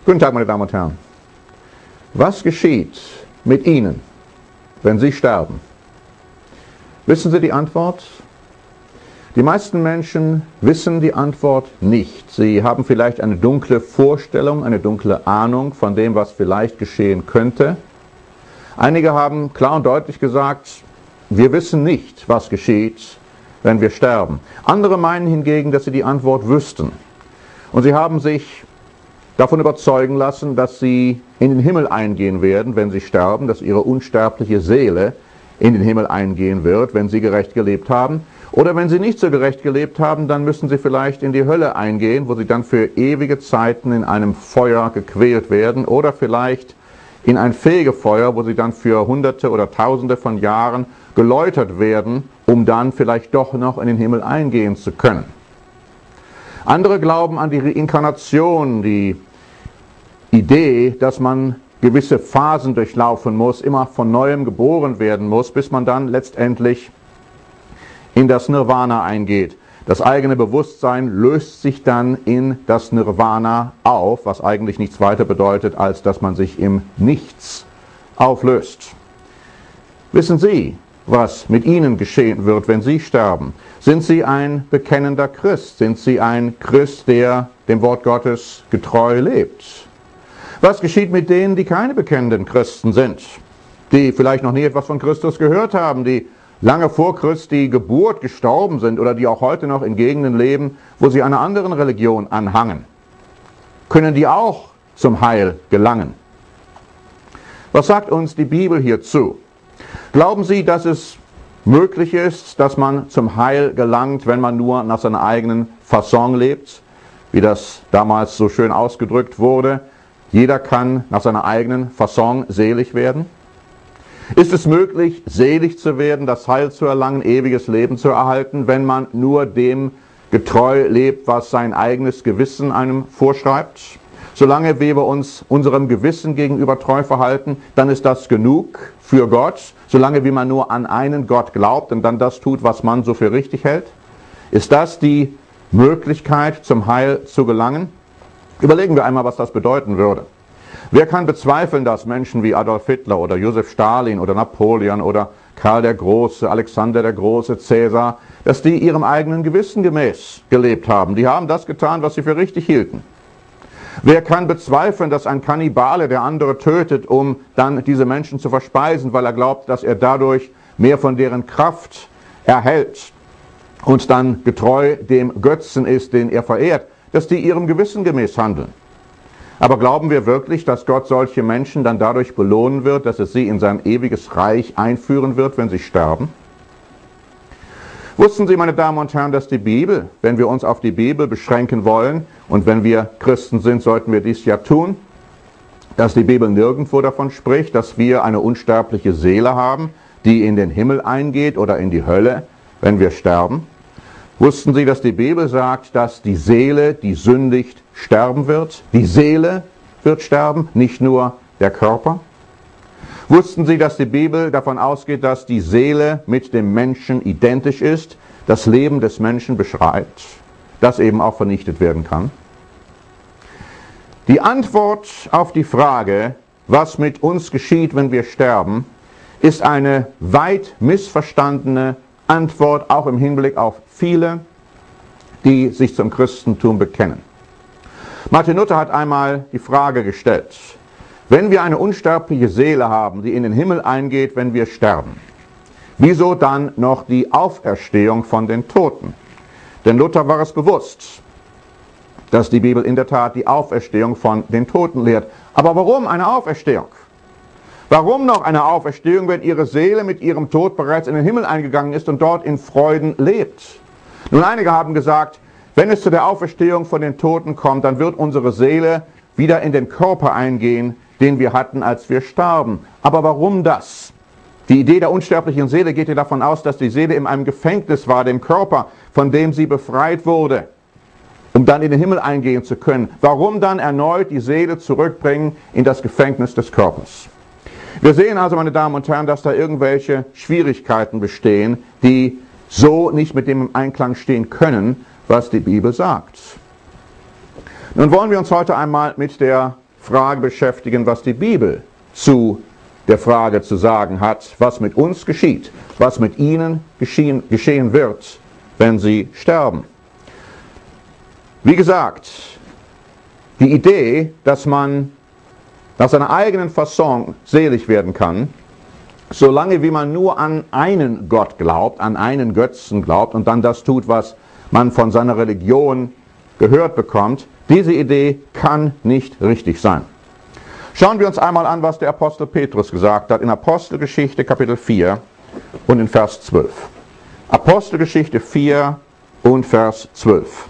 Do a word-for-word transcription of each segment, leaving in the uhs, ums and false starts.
Guten Tag, meine Damen und Herren. Was geschieht mit Ihnen, wenn Sie sterben? Wissen Sie die Antwort? Die meisten Menschen wissen die Antwort nicht. Sie haben vielleicht eine dunkle Vorstellung, eine dunkle Ahnung von dem, was vielleicht geschehen könnte. Einige haben klar und deutlich gesagt, wir wissen nicht, was geschieht, wenn wir sterben. Andere meinen hingegen, dass sie die Antwort wüssten. Und sie haben sich davon überzeugen lassen, dass sie in den Himmel eingehen werden, wenn sie sterben, dass ihre unsterbliche Seele in den Himmel eingehen wird, wenn sie gerecht gelebt haben. Oder wenn sie nicht so gerecht gelebt haben, dann müssen sie vielleicht in die Hölle eingehen, wo sie dann für ewige Zeiten in einem Feuer gequält werden. Oder vielleicht in ein Fegefeuer, wo sie dann für Hunderte oder Tausende von Jahren geläutert werden, um dann vielleicht doch noch in den Himmel eingehen zu können. Andere glauben an die Reinkarnation, die Idee, dass man gewisse Phasen durchlaufen muss, immer von Neuem geboren werden muss, bis man dann letztendlich in das Nirvana eingeht. Das eigene Bewusstsein löst sich dann in das Nirvana auf, was eigentlich nichts weiter bedeutet, als dass man sich im Nichts auflöst. Wissen Sie, was mit Ihnen geschehen wird, wenn Sie sterben? Sind Sie ein bekennender Christ? Sind Sie ein Christ, der dem Wort Gottes getreu lebt? Was geschieht mit denen, die keine bekennenden Christen sind? Die vielleicht noch nie etwas von Christus gehört haben, die lange vor Christi Geburt gestorben sind oder die auch heute noch in Gegenden leben, wo sie einer anderen Religion anhangen? Können die auch zum Heil gelangen? Was sagt uns die Bibel hierzu? Glauben Sie, dass es möglich ist, dass man zum Heil gelangt, wenn man nur nach seiner eigenen Fasson lebt, wie das damals so schön ausgedrückt wurde? Jeder kann nach seiner eigenen Fasson selig werden. Ist es möglich, selig zu werden, das Heil zu erlangen, ewiges Leben zu erhalten, wenn man nur dem getreu lebt, was sein eigenes Gewissen einem vorschreibt? Solange wir uns unserem Gewissen gegenüber treu verhalten, dann ist das genug für Gott. Solange wie man nur an einen Gott glaubt und dann das tut, was man so für richtig hält. Ist das die Möglichkeit, zum Heil zu gelangen? Überlegen wir einmal, was das bedeuten würde. Wer kann bezweifeln, dass Menschen wie Adolf Hitler oder Josef Stalin oder Napoleon oder Karl der Große, Alexander der Große, Cäsar, dass die ihrem eigenen Gewissen gemäß gelebt haben? Die haben das getan, was sie für richtig hielten. Wer kann bezweifeln, dass ein Kannibale der andere tötet, um dann diese Menschen zu verspeisen, weil er glaubt, dass er dadurch mehr von deren Kraft erhält und dann getreu dem Götzen ist, den er verehrt, dass die ihrem Gewissen gemäß handeln? Aber glauben wir wirklich, dass Gott solche Menschen dann dadurch belohnen wird, dass es sie in sein ewiges Reich einführen wird, wenn sie sterben? Wussten Sie, meine Damen und Herren, dass die Bibel, wenn wir uns auf die Bibel beschränken wollen, und wenn wir Christen sind, sollten wir dies ja tun, dass die Bibel nirgendwo davon spricht, dass wir eine unsterbliche Seele haben, die in den Himmel eingeht oder in die Hölle, wenn wir sterben? Wussten Sie, dass die Bibel sagt, dass die Seele, die sündigt, sterben wird? Die Seele wird sterben, nicht nur der Körper? Wussten Sie, dass die Bibel davon ausgeht, dass die Seele mit dem Menschen identisch ist, das Leben des Menschen beschreibt, das eben auch vernichtet werden kann? Die Antwort auf die Frage, was mit uns geschieht, wenn wir sterben, ist eine weit missverstandene Antwort, auch im Hinblick auf viele, die sich zum Christentum bekennen. Martin Luther hat einmal die Frage gestellt: Wenn wir eine unsterbliche Seele haben, die in den Himmel eingeht, wenn wir sterben, wieso dann noch die Auferstehung von den Toten? Denn Luther war es bewusst, dass die Bibel in der Tat die Auferstehung von den Toten lehrt. Aber warum eine Auferstehung? Warum noch eine Auferstehung, wenn ihre Seele mit ihrem Tod bereits in den Himmel eingegangen ist und dort in Freuden lebt? Nun, einige haben gesagt, wenn es zu der Auferstehung von den Toten kommt, dann wird unsere Seele wieder in den Körper eingehen, den wir hatten, als wir starben. Aber warum das? Die Idee der unsterblichen Seele geht ja davon aus, dass die Seele in einem Gefängnis war, dem Körper, von dem sie befreit wurde, um dann in den Himmel eingehen zu können. Warum dann erneut die Seele zurückbringen in das Gefängnis des Körpers? Wir sehen also, meine Damen und Herren, dass da irgendwelche Schwierigkeiten bestehen, die so nicht mit dem im Einklang stehen können, was die Bibel sagt. Nun wollen wir uns heute einmal mit der Frage beschäftigen, was die Bibel zu der Frage zu sagen hat, was mit uns geschieht, was mit ihnen geschehen, geschehen wird, wenn sie sterben. Wie gesagt, die Idee, dass man nach seiner eigenen Fasson selig werden kann, solange wie man nur an einen Gott glaubt, an einen Götzen glaubt und dann das tut, was man von seiner Religion gehört bekommt, diese Idee kann nicht richtig sein. Schauen wir uns einmal an, was der Apostel Petrus gesagt hat in Apostelgeschichte Kapitel vier und in Vers zwölf. Apostelgeschichte vier und Vers zwölf.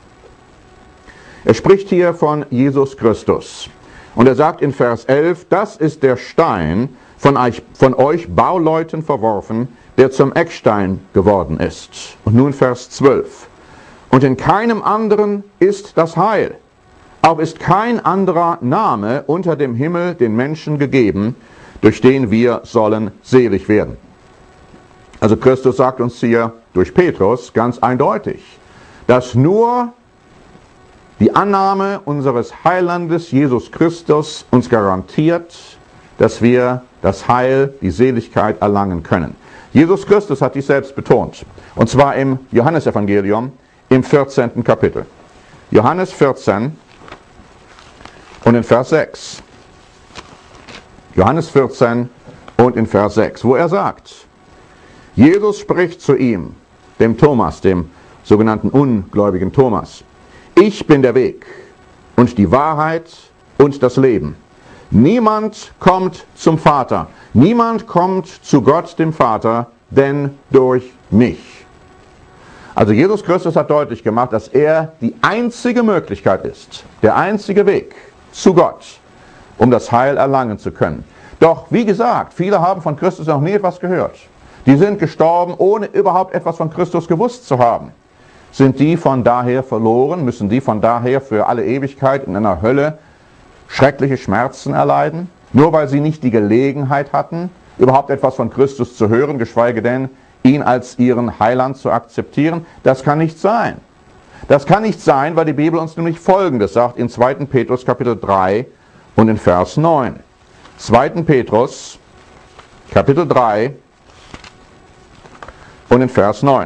Er spricht hier von Jesus Christus. Und er sagt in Vers elf, das ist der Stein, von euch, von euch Bauleuten verworfen, der zum Eckstein geworden ist. Und nun Vers zwölf. Und in keinem anderen ist das Heil. Auch ist kein anderer Name unter dem Himmel den Menschen gegeben, durch den wir sollen selig werden. Also Christus sagt uns hier durch Petrus ganz eindeutig, dass nur die Annahme unseres Heilandes Jesus Christus uns garantiert, dass wir das Heil, die Seligkeit erlangen können. Jesus Christus hat dies selbst betont, und zwar im Johannesevangelium im vierzehnten Kapitel. Johannes vierzehn und in Vers sechs. Johannes vierzehn und in Vers sechs, wo er sagt, Jesus spricht zu ihm, dem Thomas, dem sogenannten ungläubigen Thomas, ich bin der Weg und die Wahrheit und das Leben. Niemand kommt zum Vater, niemand kommt zu Gott, dem Vater, denn durch mich. Also Jesus Christus hat deutlich gemacht, dass er die einzige Möglichkeit ist, der einzige Weg zu Gott, um das Heil erlangen zu können. Doch, wie gesagt, viele haben von Christus noch nie etwas gehört. Die sind gestorben, ohne überhaupt etwas von Christus gewusst zu haben. Sind die von daher verloren? Müssen die von daher für alle Ewigkeit in einer Hölle schreckliche Schmerzen erleiden? Nur weil sie nicht die Gelegenheit hatten, überhaupt etwas von Christus zu hören, geschweige denn, ihn als ihren Heiland zu akzeptieren? Das kann nicht sein. Das kann nicht sein, weil die Bibel uns nämlich Folgendes sagt in zweiten Petrus Kapitel drei und in Vers neun. zweiten Petrus Kapitel drei und in Vers neun.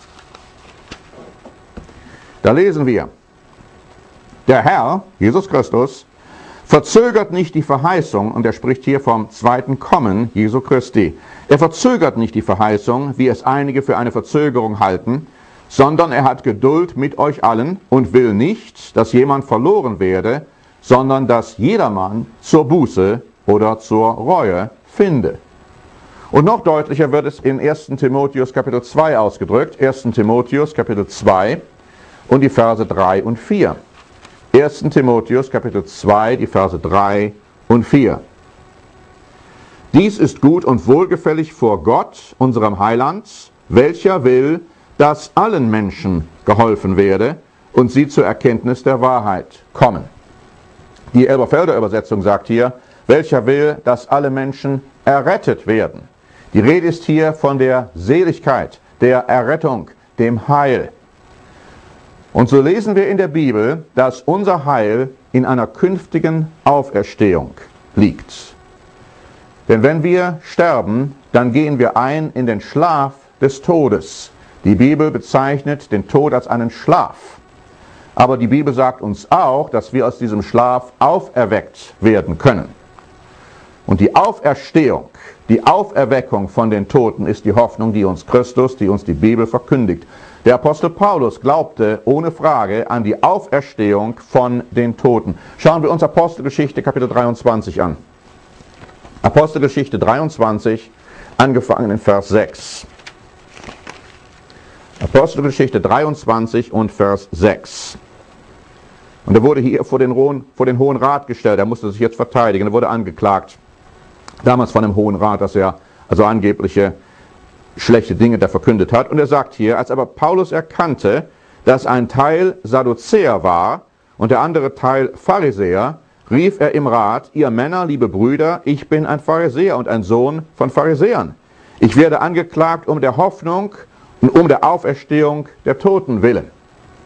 Da lesen wir, der Herr, Jesus Christus, verzögert nicht die Verheißung, und er spricht hier vom zweiten Kommen Jesu Christi. Er verzögert nicht die Verheißung, wie es einige für eine Verzögerung halten, sondern er hat Geduld mit euch allen und will nicht, dass jemand verloren werde, sondern dass jedermann zur Buße oder zur Reue finde. Und noch deutlicher wird es in ersten Timotheus Kapitel zwei ausgedrückt, ersten Timotheus Kapitel zwei und die Verse drei und vier. ersten Timotheus Kapitel zwei, die Verse drei und vier. Dies ist gut und wohlgefällig vor Gott, unserem Heiland, welcher will, dass allen Menschen geholfen werde und sie zur Erkenntnis der Wahrheit kommen. Die Elberfelder Übersetzung sagt hier, welcher will, dass alle Menschen errettet werden. Die Rede ist hier von der Seligkeit, der Errettung, dem Heil. Und so lesen wir in der Bibel, dass unser Heil in einer künftigen Auferstehung liegt. Denn wenn wir sterben, dann gehen wir ein in den Schlaf des Todes. Die Bibel bezeichnet den Tod als einen Schlaf. Aber die Bibel sagt uns auch, dass wir aus diesem Schlaf auferweckt werden können. Und die Auferstehung, die Auferweckung von den Toten ist die Hoffnung, die uns Christus, die uns die Bibel verkündigt. Der Apostel Paulus glaubte ohne Frage an die Auferstehung von den Toten. Schauen wir uns Apostelgeschichte Kapitel dreiundzwanzig an. Apostelgeschichte dreiundzwanzig, angefangen in Vers sechs. Apostelgeschichte dreiundzwanzig und Vers sechs. Und er wurde hier vor den, Hohen, vor den Hohen Rat gestellt. Er musste sich jetzt verteidigen. Er wurde angeklagt. Damals von dem Hohen Rat, dass er also angebliche schlechte Dinge da verkündet hat. Und er sagt hier, als aber Paulus erkannte, dass ein Teil Sadduzäer war und der andere Teil Pharisäer, rief er im Rat, ihr Männer, liebe Brüder, ich bin ein Pharisäer und ein Sohn von Pharisäern. Ich werde angeklagt um der Hoffnung und um der Auferstehung der Toten willen.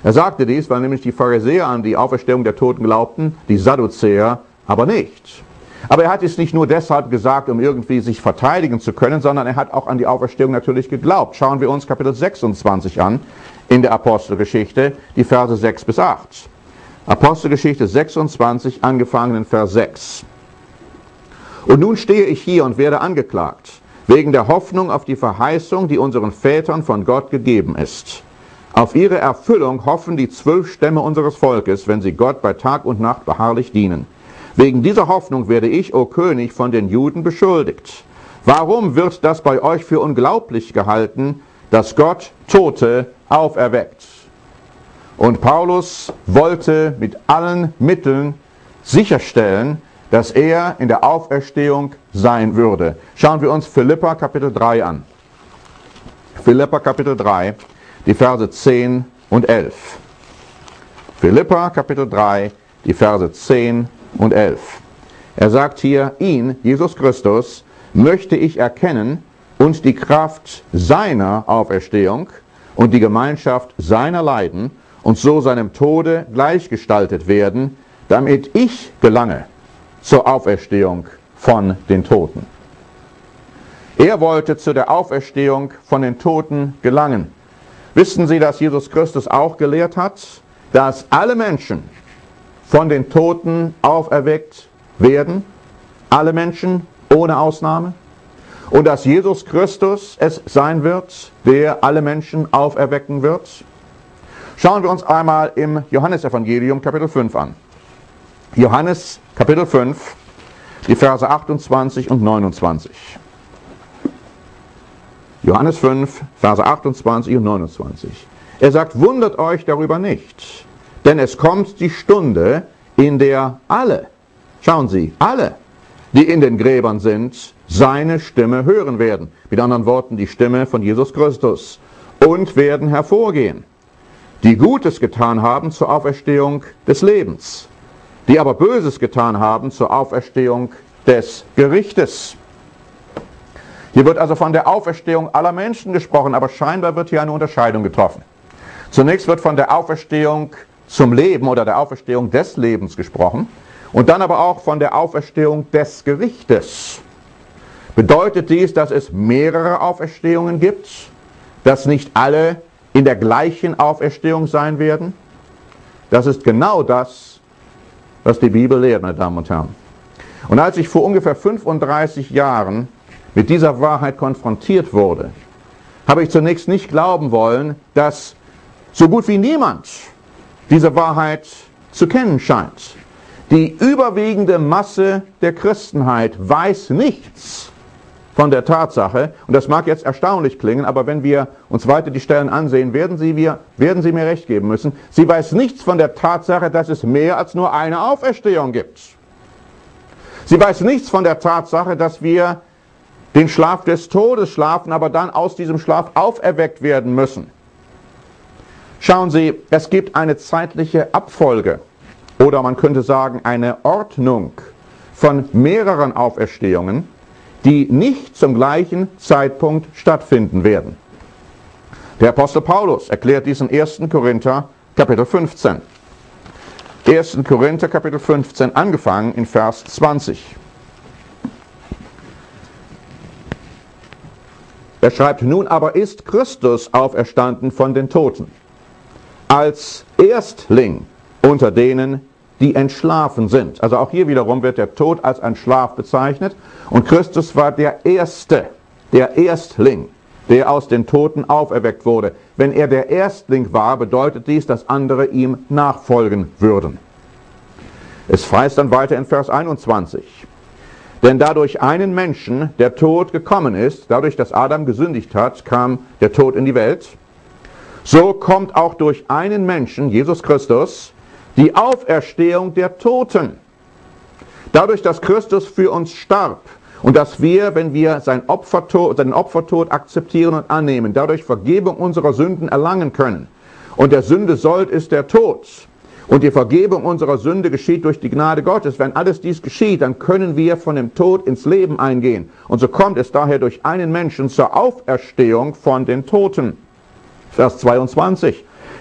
Er sagte dies, weil nämlich die Pharisäer an die Auferstehung der Toten glaubten, die Sadduzäer aber nicht. Aber er hat es nicht nur deshalb gesagt, um irgendwie sich verteidigen zu können, sondern er hat auch an die Auferstehung natürlich geglaubt. Schauen wir uns Kapitel sechsundzwanzig an in der Apostelgeschichte, die Verse sechs bis acht. Apostelgeschichte sechsundzwanzig, angefangen in Vers sechs. Und nun stehe ich hier und werde angeklagt, wegen der Hoffnung auf die Verheißung, die unseren Vätern von Gott gegeben ist. Auf ihre Erfüllung hoffen die zwölf Stämme unseres Volkes, wenn sie Gott bei Tag und Nacht beharrlich dienen. Wegen dieser Hoffnung werde ich, o König, von den Juden beschuldigt. Warum wird das bei euch für unglaublich gehalten, dass Gott Tote auferweckt? Und Paulus wollte mit allen Mitteln sicherstellen, dass er in der Auferstehung sein würde. Schauen wir uns Philipper Kapitel drei an. Philipper Kapitel drei, die Verse zehn und elf. Philipper Kapitel drei, die Verse zehn und elf. Er sagt hier, ihn, Jesus Christus, möchte ich erkennen und die Kraft seiner Auferstehung und die Gemeinschaft seiner Leiden und so seinem Tode gleichgestaltet werden, damit ich gelange zur Auferstehung von den Toten. Er wollte zu der Auferstehung von den Toten gelangen. Wissen Sie, dass Jesus Christus auch gelehrt hat, dass alle Menschen von den Toten auferweckt werden? Alle Menschen ohne Ausnahme? Und dass Jesus Christus es sein wird, der alle Menschen auferwecken wird? Schauen wir uns einmal im Johannesevangelium Kapitel fünf an. Johannes Kapitel fünf, die Verse achtundzwanzig und neunundzwanzig. Johannes fünf, Verse achtundzwanzig und neunundzwanzig. Er sagt, wundert euch darüber nicht, denn es kommt die Stunde, in der alle, schauen Sie, alle, die in den Gräbern sind, seine Stimme hören werden. Mit anderen Worten, die Stimme von Jesus Christus. Und werden hervorgehen, die Gutes getan haben zur Auferstehung des Lebens, die aber Böses getan haben zur Auferstehung des Gerichtes. Hier wird also von der Auferstehung aller Menschen gesprochen, aber scheinbar wird hier eine Unterscheidung getroffen. Zunächst wird von der Auferstehung zum Leben oder der Auferstehung des Lebens gesprochen und dann aber auch von der Auferstehung des Gerichtes. Bedeutet dies, dass es mehrere Auferstehungen gibt, dass nicht alle in der gleichen Auferstehung sein werden? Das ist genau das, was die Bibel lehrt, meine Damen und Herren. Und als ich vor ungefähr fünfunddreißig Jahren mit dieser Wahrheit konfrontiert wurde, habe ich zunächst nicht glauben wollen, dass so gut wie niemand diese Wahrheit zu kennen scheint. Die überwiegende Masse der Christenheit weiß nichts von der Tatsache, und das mag jetzt erstaunlich klingen, aber wenn wir uns weiter die Stellen ansehen, werden Sie, wir, werden Sie mir recht geben müssen, sie weiß nichts von der Tatsache, dass es mehr als nur eine Auferstehung gibt. Sie weiß nichts von der Tatsache, dass wir den Schlaf des Todes schlafen, aber dann aus diesem Schlaf auferweckt werden müssen. Schauen Sie, es gibt eine zeitliche Abfolge, oder man könnte sagen eine Ordnung von mehreren Auferstehungen, die nicht zum gleichen Zeitpunkt stattfinden werden. Der Apostel Paulus erklärt dies in ersten Korinther Kapitel fünfzehn. ersten Korinther Kapitel fünfzehn, angefangen in Vers zwanzig. Er schreibt, nun aber ist Christus auferstanden von den Toten, als Erstling unter denen, die entschlafen sind. Also auch hier wiederum wird der Tod als ein Schlaf bezeichnet. Und Christus war der Erste, der Erstling, der aus den Toten auferweckt wurde. Wenn er der Erstling war, bedeutet dies, dass andere ihm nachfolgen würden. Es heißt dann weiter in Vers einundzwanzig. Denn da durch einen Menschen der Tod gekommen ist, dadurch, dass Adam gesündigt hat, kam der Tod in die Welt. So kommt auch durch einen Menschen, Jesus Christus, die Auferstehung der Toten. Dadurch, dass Christus für uns starb und dass wir, wenn wir sein Opfertod, seinen Opfertod akzeptieren und annehmen, dadurch Vergebung unserer Sünden erlangen können. Und der Sünde Sold ist der Tod. Und die Vergebung unserer Sünde geschieht durch die Gnade Gottes. Wenn alles dies geschieht, dann können wir von dem Tod ins Leben eingehen. Und so kommt es daher durch einen Menschen zur Auferstehung von den Toten. Vers zweiundzwanzig.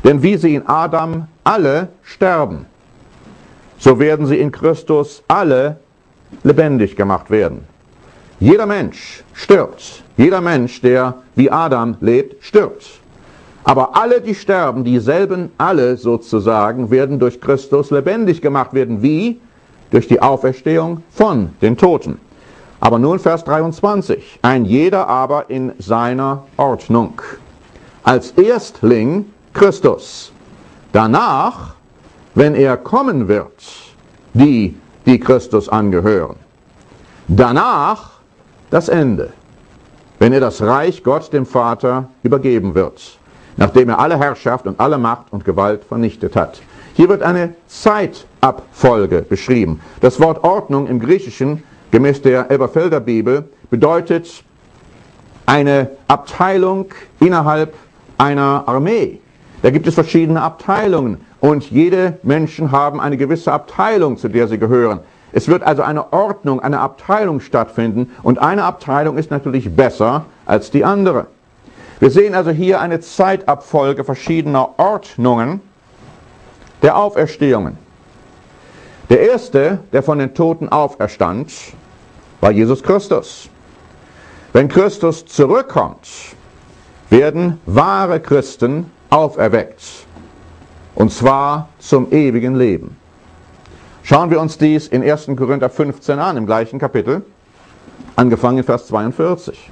Denn wie sie in Adam alle sterben, so werden sie in Christus alle lebendig gemacht werden. Jeder Mensch stirbt. Jeder Mensch, der wie Adam lebt, stirbt. Aber alle, die sterben, dieselben alle sozusagen, werden durch Christus lebendig gemacht werden. Wie? Durch die Auferstehung von den Toten. Aber nun Vers dreiundzwanzig. Ein jeder aber in seiner Ordnung. Als Erstling Christus. Danach, wenn er kommen wird, die, die Christus angehören. Danach das Ende, wenn er das Reich Gott dem Vater übergeben wird, nachdem er alle Herrschaft und alle Macht und Gewalt vernichtet hat. Hier wird eine Zeitabfolge beschrieben. Das Wort Ordnung im Griechischen, gemäß der Elberfelder Bibel, bedeutet eine Abteilung innerhalb einer Armee. Da gibt es verschiedene Abteilungen und jede Menschen haben eine gewisse Abteilung, zu der sie gehören. Es wird also eine Ordnung, eine Abteilung stattfinden und eine Abteilung ist natürlich besser als die andere. Wir sehen also hier eine Zeitabfolge verschiedener Ordnungen der Auferstehungen. Der erste, der von den Toten auferstand, war Jesus Christus. Wenn Christus zurückkommt, werden wahre Christen auferweckt. Und zwar zum ewigen Leben. Schauen wir uns dies in ersten Korinther fünfzehn an, im gleichen Kapitel, angefangen in Vers zweiundvierzig.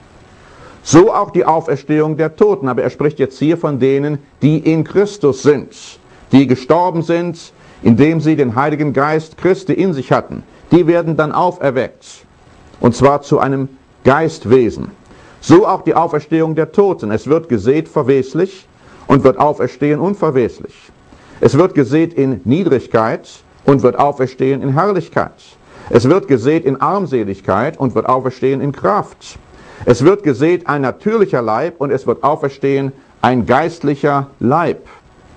So auch die Auferstehung der Toten, aber er spricht jetzt hier von denen, die in Christus sind, die gestorben sind, indem sie den Heiligen Geist Christi in sich hatten. Die werden dann auferweckt, und zwar zu einem Geistwesen. So auch die Auferstehung der Toten. Es wird gesät verweslich und wird auferstehen unverweslich. Es wird gesät in Niedrigkeit und wird auferstehen in Herrlichkeit. Es wird gesät in Armseligkeit und wird auferstehen in Kraft. Es wird gesät ein natürlicher Leib und es wird auferstehen ein geistlicher Leib.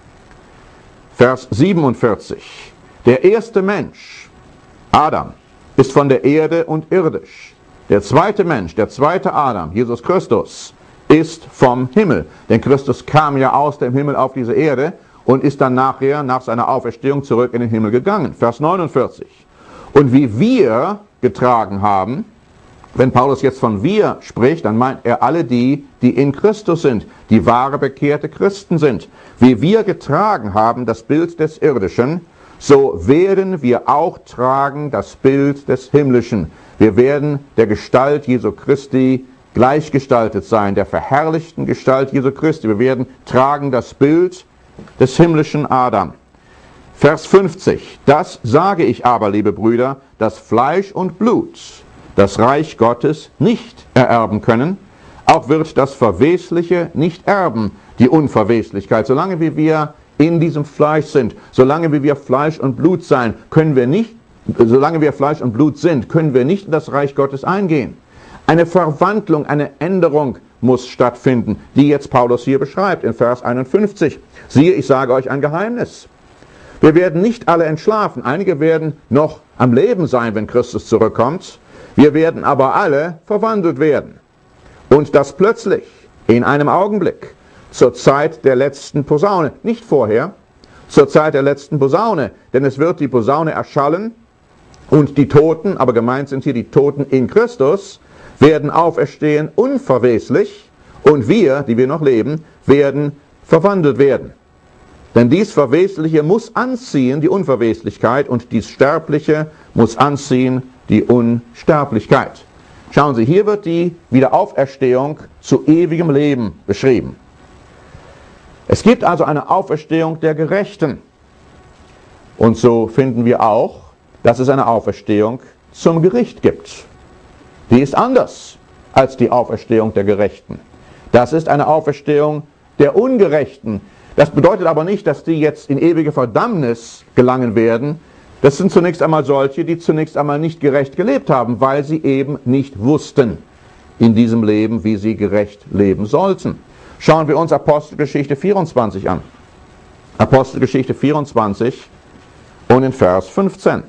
Vers siebenundvierzig. Der erste Mensch, Adam, ist von der Erde und irdisch. Der zweite Mensch, der zweite Adam, Jesus Christus, ist vom Himmel. Denn Christus kam ja aus dem Himmel auf diese Erde und ist dann nachher, nach seiner Auferstehung, zurück in den Himmel gegangen. Vers neunundvierzig. Und wie wir getragen haben, wenn Paulus jetzt von wir spricht, dann meint er alle die, die in Christus sind, die wahre bekehrte Christen sind. Wie wir getragen haben das Bild des Irdischen, so werden wir auch tragen das Bild des Himmlischen. Wir werden der Gestalt Jesu Christi gleichgestaltet sein, der verherrlichten Gestalt Jesu Christi. Wir werden tragen das Bild des himmlischen Adam. Vers fünfzig. Das sage ich aber, liebe Brüder, dass Fleisch und Blut das Reich Gottes nicht ererben können, auch wird das Verwesliche nicht erben, die Unverweslichkeit. Solange wie wir in diesem Fleisch sind, solange wie wir Fleisch und Blut sein, können wir nicht, solange wir Fleisch und Blut sind, können wir nicht in das Reich Gottes eingehen. Eine Verwandlung, eine Änderung muss stattfinden, die jetzt Paulus hier beschreibt in Vers einundfünfzig. Siehe, ich sage euch ein Geheimnis. Wir werden nicht alle entschlafen. Einige werden noch am Leben sein, wenn Christus zurückkommt. Wir werden aber alle verwandelt werden. Und das plötzlich, in einem Augenblick, zur Zeit der letzten Posaune. Nicht vorher, zur Zeit der letzten Posaune. Denn es wird die Posaune erschallen und die Toten, aber gemeint sind hier die Toten in Christus, werden auferstehen unverweslich und wir, die wir noch leben, werden verwandelt werden. Denn dies Verwesliche muss anziehen die Unverweslichkeit und dies Sterbliche muss anziehen die Unsterblichkeit. Schauen Sie, hier wird die Wiederauferstehung zu ewigem Leben beschrieben. Es gibt also eine Auferstehung der Gerechten. Und so finden wir auch, dass es eine Auferstehung zum Gericht gibt. Die ist anders als die Auferstehung der Gerechten. Das ist eine Auferstehung der Ungerechten. Das bedeutet aber nicht, dass die jetzt in ewige Verdammnis gelangen werden. Das sind zunächst einmal solche, die zunächst einmal nicht gerecht gelebt haben, weil sie eben nicht wussten in diesem Leben, wie sie gerecht leben sollten. Schauen wir uns Apostelgeschichte vierundzwanzig an. Apostelgeschichte vierundzwanzig und in Vers fünfzehn.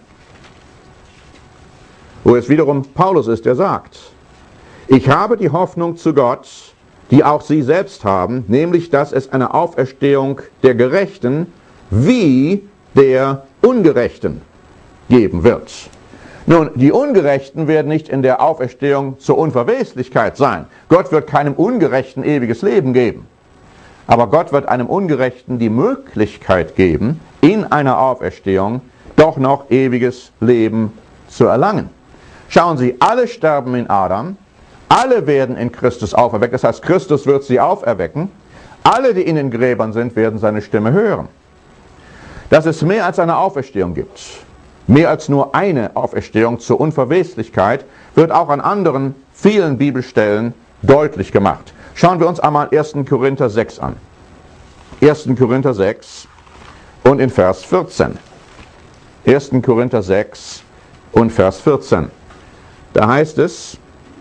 Wo es wiederum Paulus ist, der sagt, ich habe die Hoffnung zu Gott, die auch Sie selbst haben, nämlich dass es eine Auferstehung der Gerechten wie der Ungerechten geben wird. Nun, die Ungerechten werden nicht in der Auferstehung zur Unverweslichkeit sein. Gott wird keinem Ungerechten ewiges Leben geben. Aber Gott wird einem Ungerechten die Möglichkeit geben, in einer Auferstehung doch noch ewiges Leben zu erlangen. Schauen Sie, alle sterben in Adam, alle werden in Christus auferweckt, das heißt, Christus wird sie auferwecken, alle, die in den Gräbern sind, werden seine Stimme hören. Dass es mehr als eine Auferstehung gibt, mehr als nur eine Auferstehung zur Unverweslichkeit, wird auch an anderen vielen Bibelstellen deutlich gemacht. Schauen wir uns einmal ersten Korinther sechs an. ersten Korinther sechs und in Vers vierzehn. ersten Korinther sechs und Vers vierzehn. Da heißt es,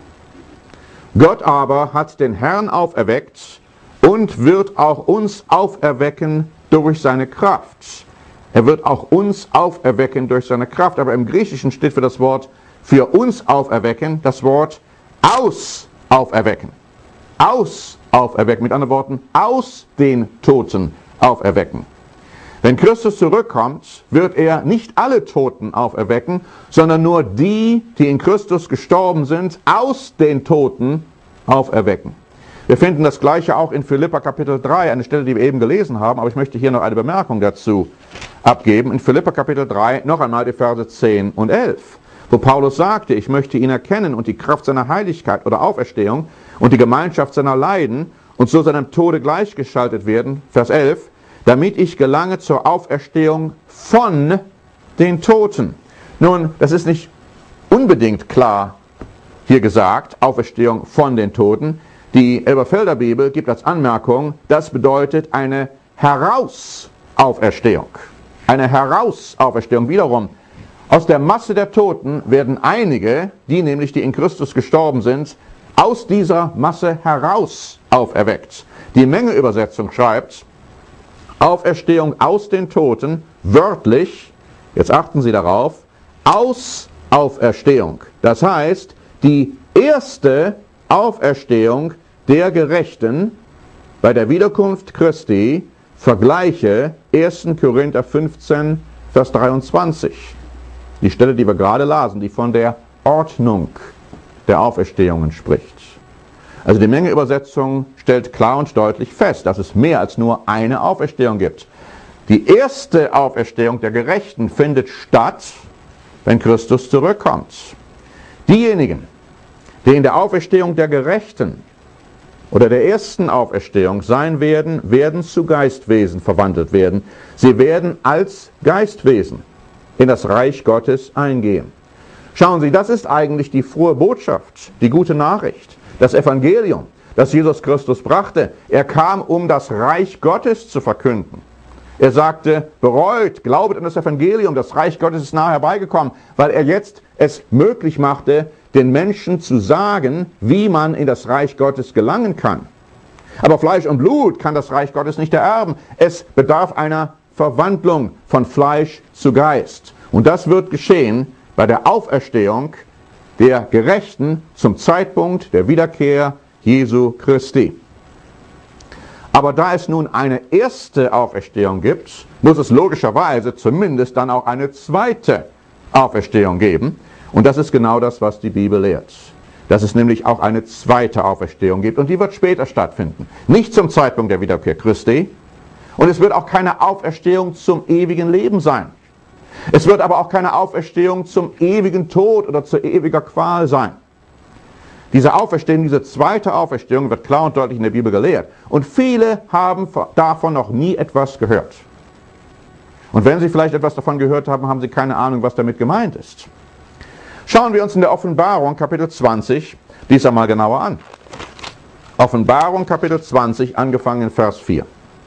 Gott aber hat den Herrn auferweckt und wird auch uns auferwecken durch seine Kraft. Er wird auch uns auferwecken durch seine Kraft. Aber im Griechischen steht für das Wort für uns auferwecken das Wort aus auferwecken. Aus auferwecken. Mit anderen Worten, aus den Toten auferwecken. Wenn Christus zurückkommt, wird er nicht alle Toten auferwecken, sondern nur die, die in Christus gestorben sind, aus den Toten auferwecken. Wir finden das Gleiche auch in Philipper Kapitel drei, eine Stelle, die wir eben gelesen haben, aber ich möchte hier noch eine Bemerkung dazu abgeben. In Philipper Kapitel drei noch einmal die Verse zehn und elf, wo Paulus sagte, ich möchte ihn erkennen und die Kraft seiner Heiligkeit oder Auferstehung und die Gemeinschaft seiner Leiden und so seinem Tode gleichgeschaltet werden, Vers elf, damit ich gelange zur Auferstehung von den Toten. Nun, das ist nicht unbedingt klar hier gesagt, Auferstehung von den Toten. Die Elberfelder Bibel gibt als Anmerkung, das bedeutet eine Herausauferstehung. Eine Herausauferstehung. Wiederum, aus der Masse der Toten werden einige, die nämlich die in Christus gestorben sind, aus dieser Masse heraus auferweckt. Die Mengeübersetzung schreibt, Auferstehung aus den Toten, wörtlich, jetzt achten Sie darauf, aus Auferstehung. Das heißt, die erste Auferstehung der Gerechten bei der Wiederkunft Christi vergleiche ersten Korinther fünfzehn, Vers dreiundzwanzig. Die Stelle, die wir gerade lasen, die von der Ordnung der Auferstehungen spricht. Also die Mengeübersetzung stellt klar und deutlich fest, dass es mehr als nur eine Auferstehung gibt. Die erste Auferstehung der Gerechten findet statt, wenn Christus zurückkommt. Diejenigen, die in der Auferstehung der Gerechten oder der ersten Auferstehung sein werden, werden zu Geistwesen verwandelt werden. Sie werden als Geistwesen in das Reich Gottes eingehen. Schauen Sie, das ist eigentlich die frohe Botschaft, die gute Nachricht, das Evangelium, das Jesus Christus brachte. Er kam, um das Reich Gottes zu verkünden. Er sagte, bereut, glaubet an das Evangelium, das Reich Gottes ist nahe herbeigekommen, weil er jetzt es möglich machte, den Menschen zu sagen, wie man in das Reich Gottes gelangen kann. Aber Fleisch und Blut kann das Reich Gottes nicht ererben. Es bedarf einer Verwandlung von Fleisch zu Geist. Und das wird geschehen bei der Auferstehung der Gerechten zum Zeitpunkt der Wiederkehr Jesu Christi. Aber da es nun eine erste Auferstehung gibt, muss es logischerweise zumindest dann auch eine zweite Auferstehung geben. Und das ist genau das, was die Bibel lehrt. Dass es nämlich auch eine zweite Auferstehung gibt. Und die wird später stattfinden. Nicht zum Zeitpunkt der Wiederkehr Christi. Und es wird auch keine Auferstehung zum ewigen Leben sein. Es wird aber auch keine Auferstehung zum ewigen Tod oder zu ewiger Qual sein. Diese Auferstehung, diese zweite Auferstehung wird klar und deutlich in der Bibel gelehrt. Und viele haben davon noch nie etwas gehört. Und wenn sie vielleicht etwas davon gehört haben, haben sie keine Ahnung, was damit gemeint ist. Schauen wir uns in der Offenbarung Kapitel zwanzig dies einmal genauer an. Offenbarung Kapitel zwanzig, angefangen in Vers vier.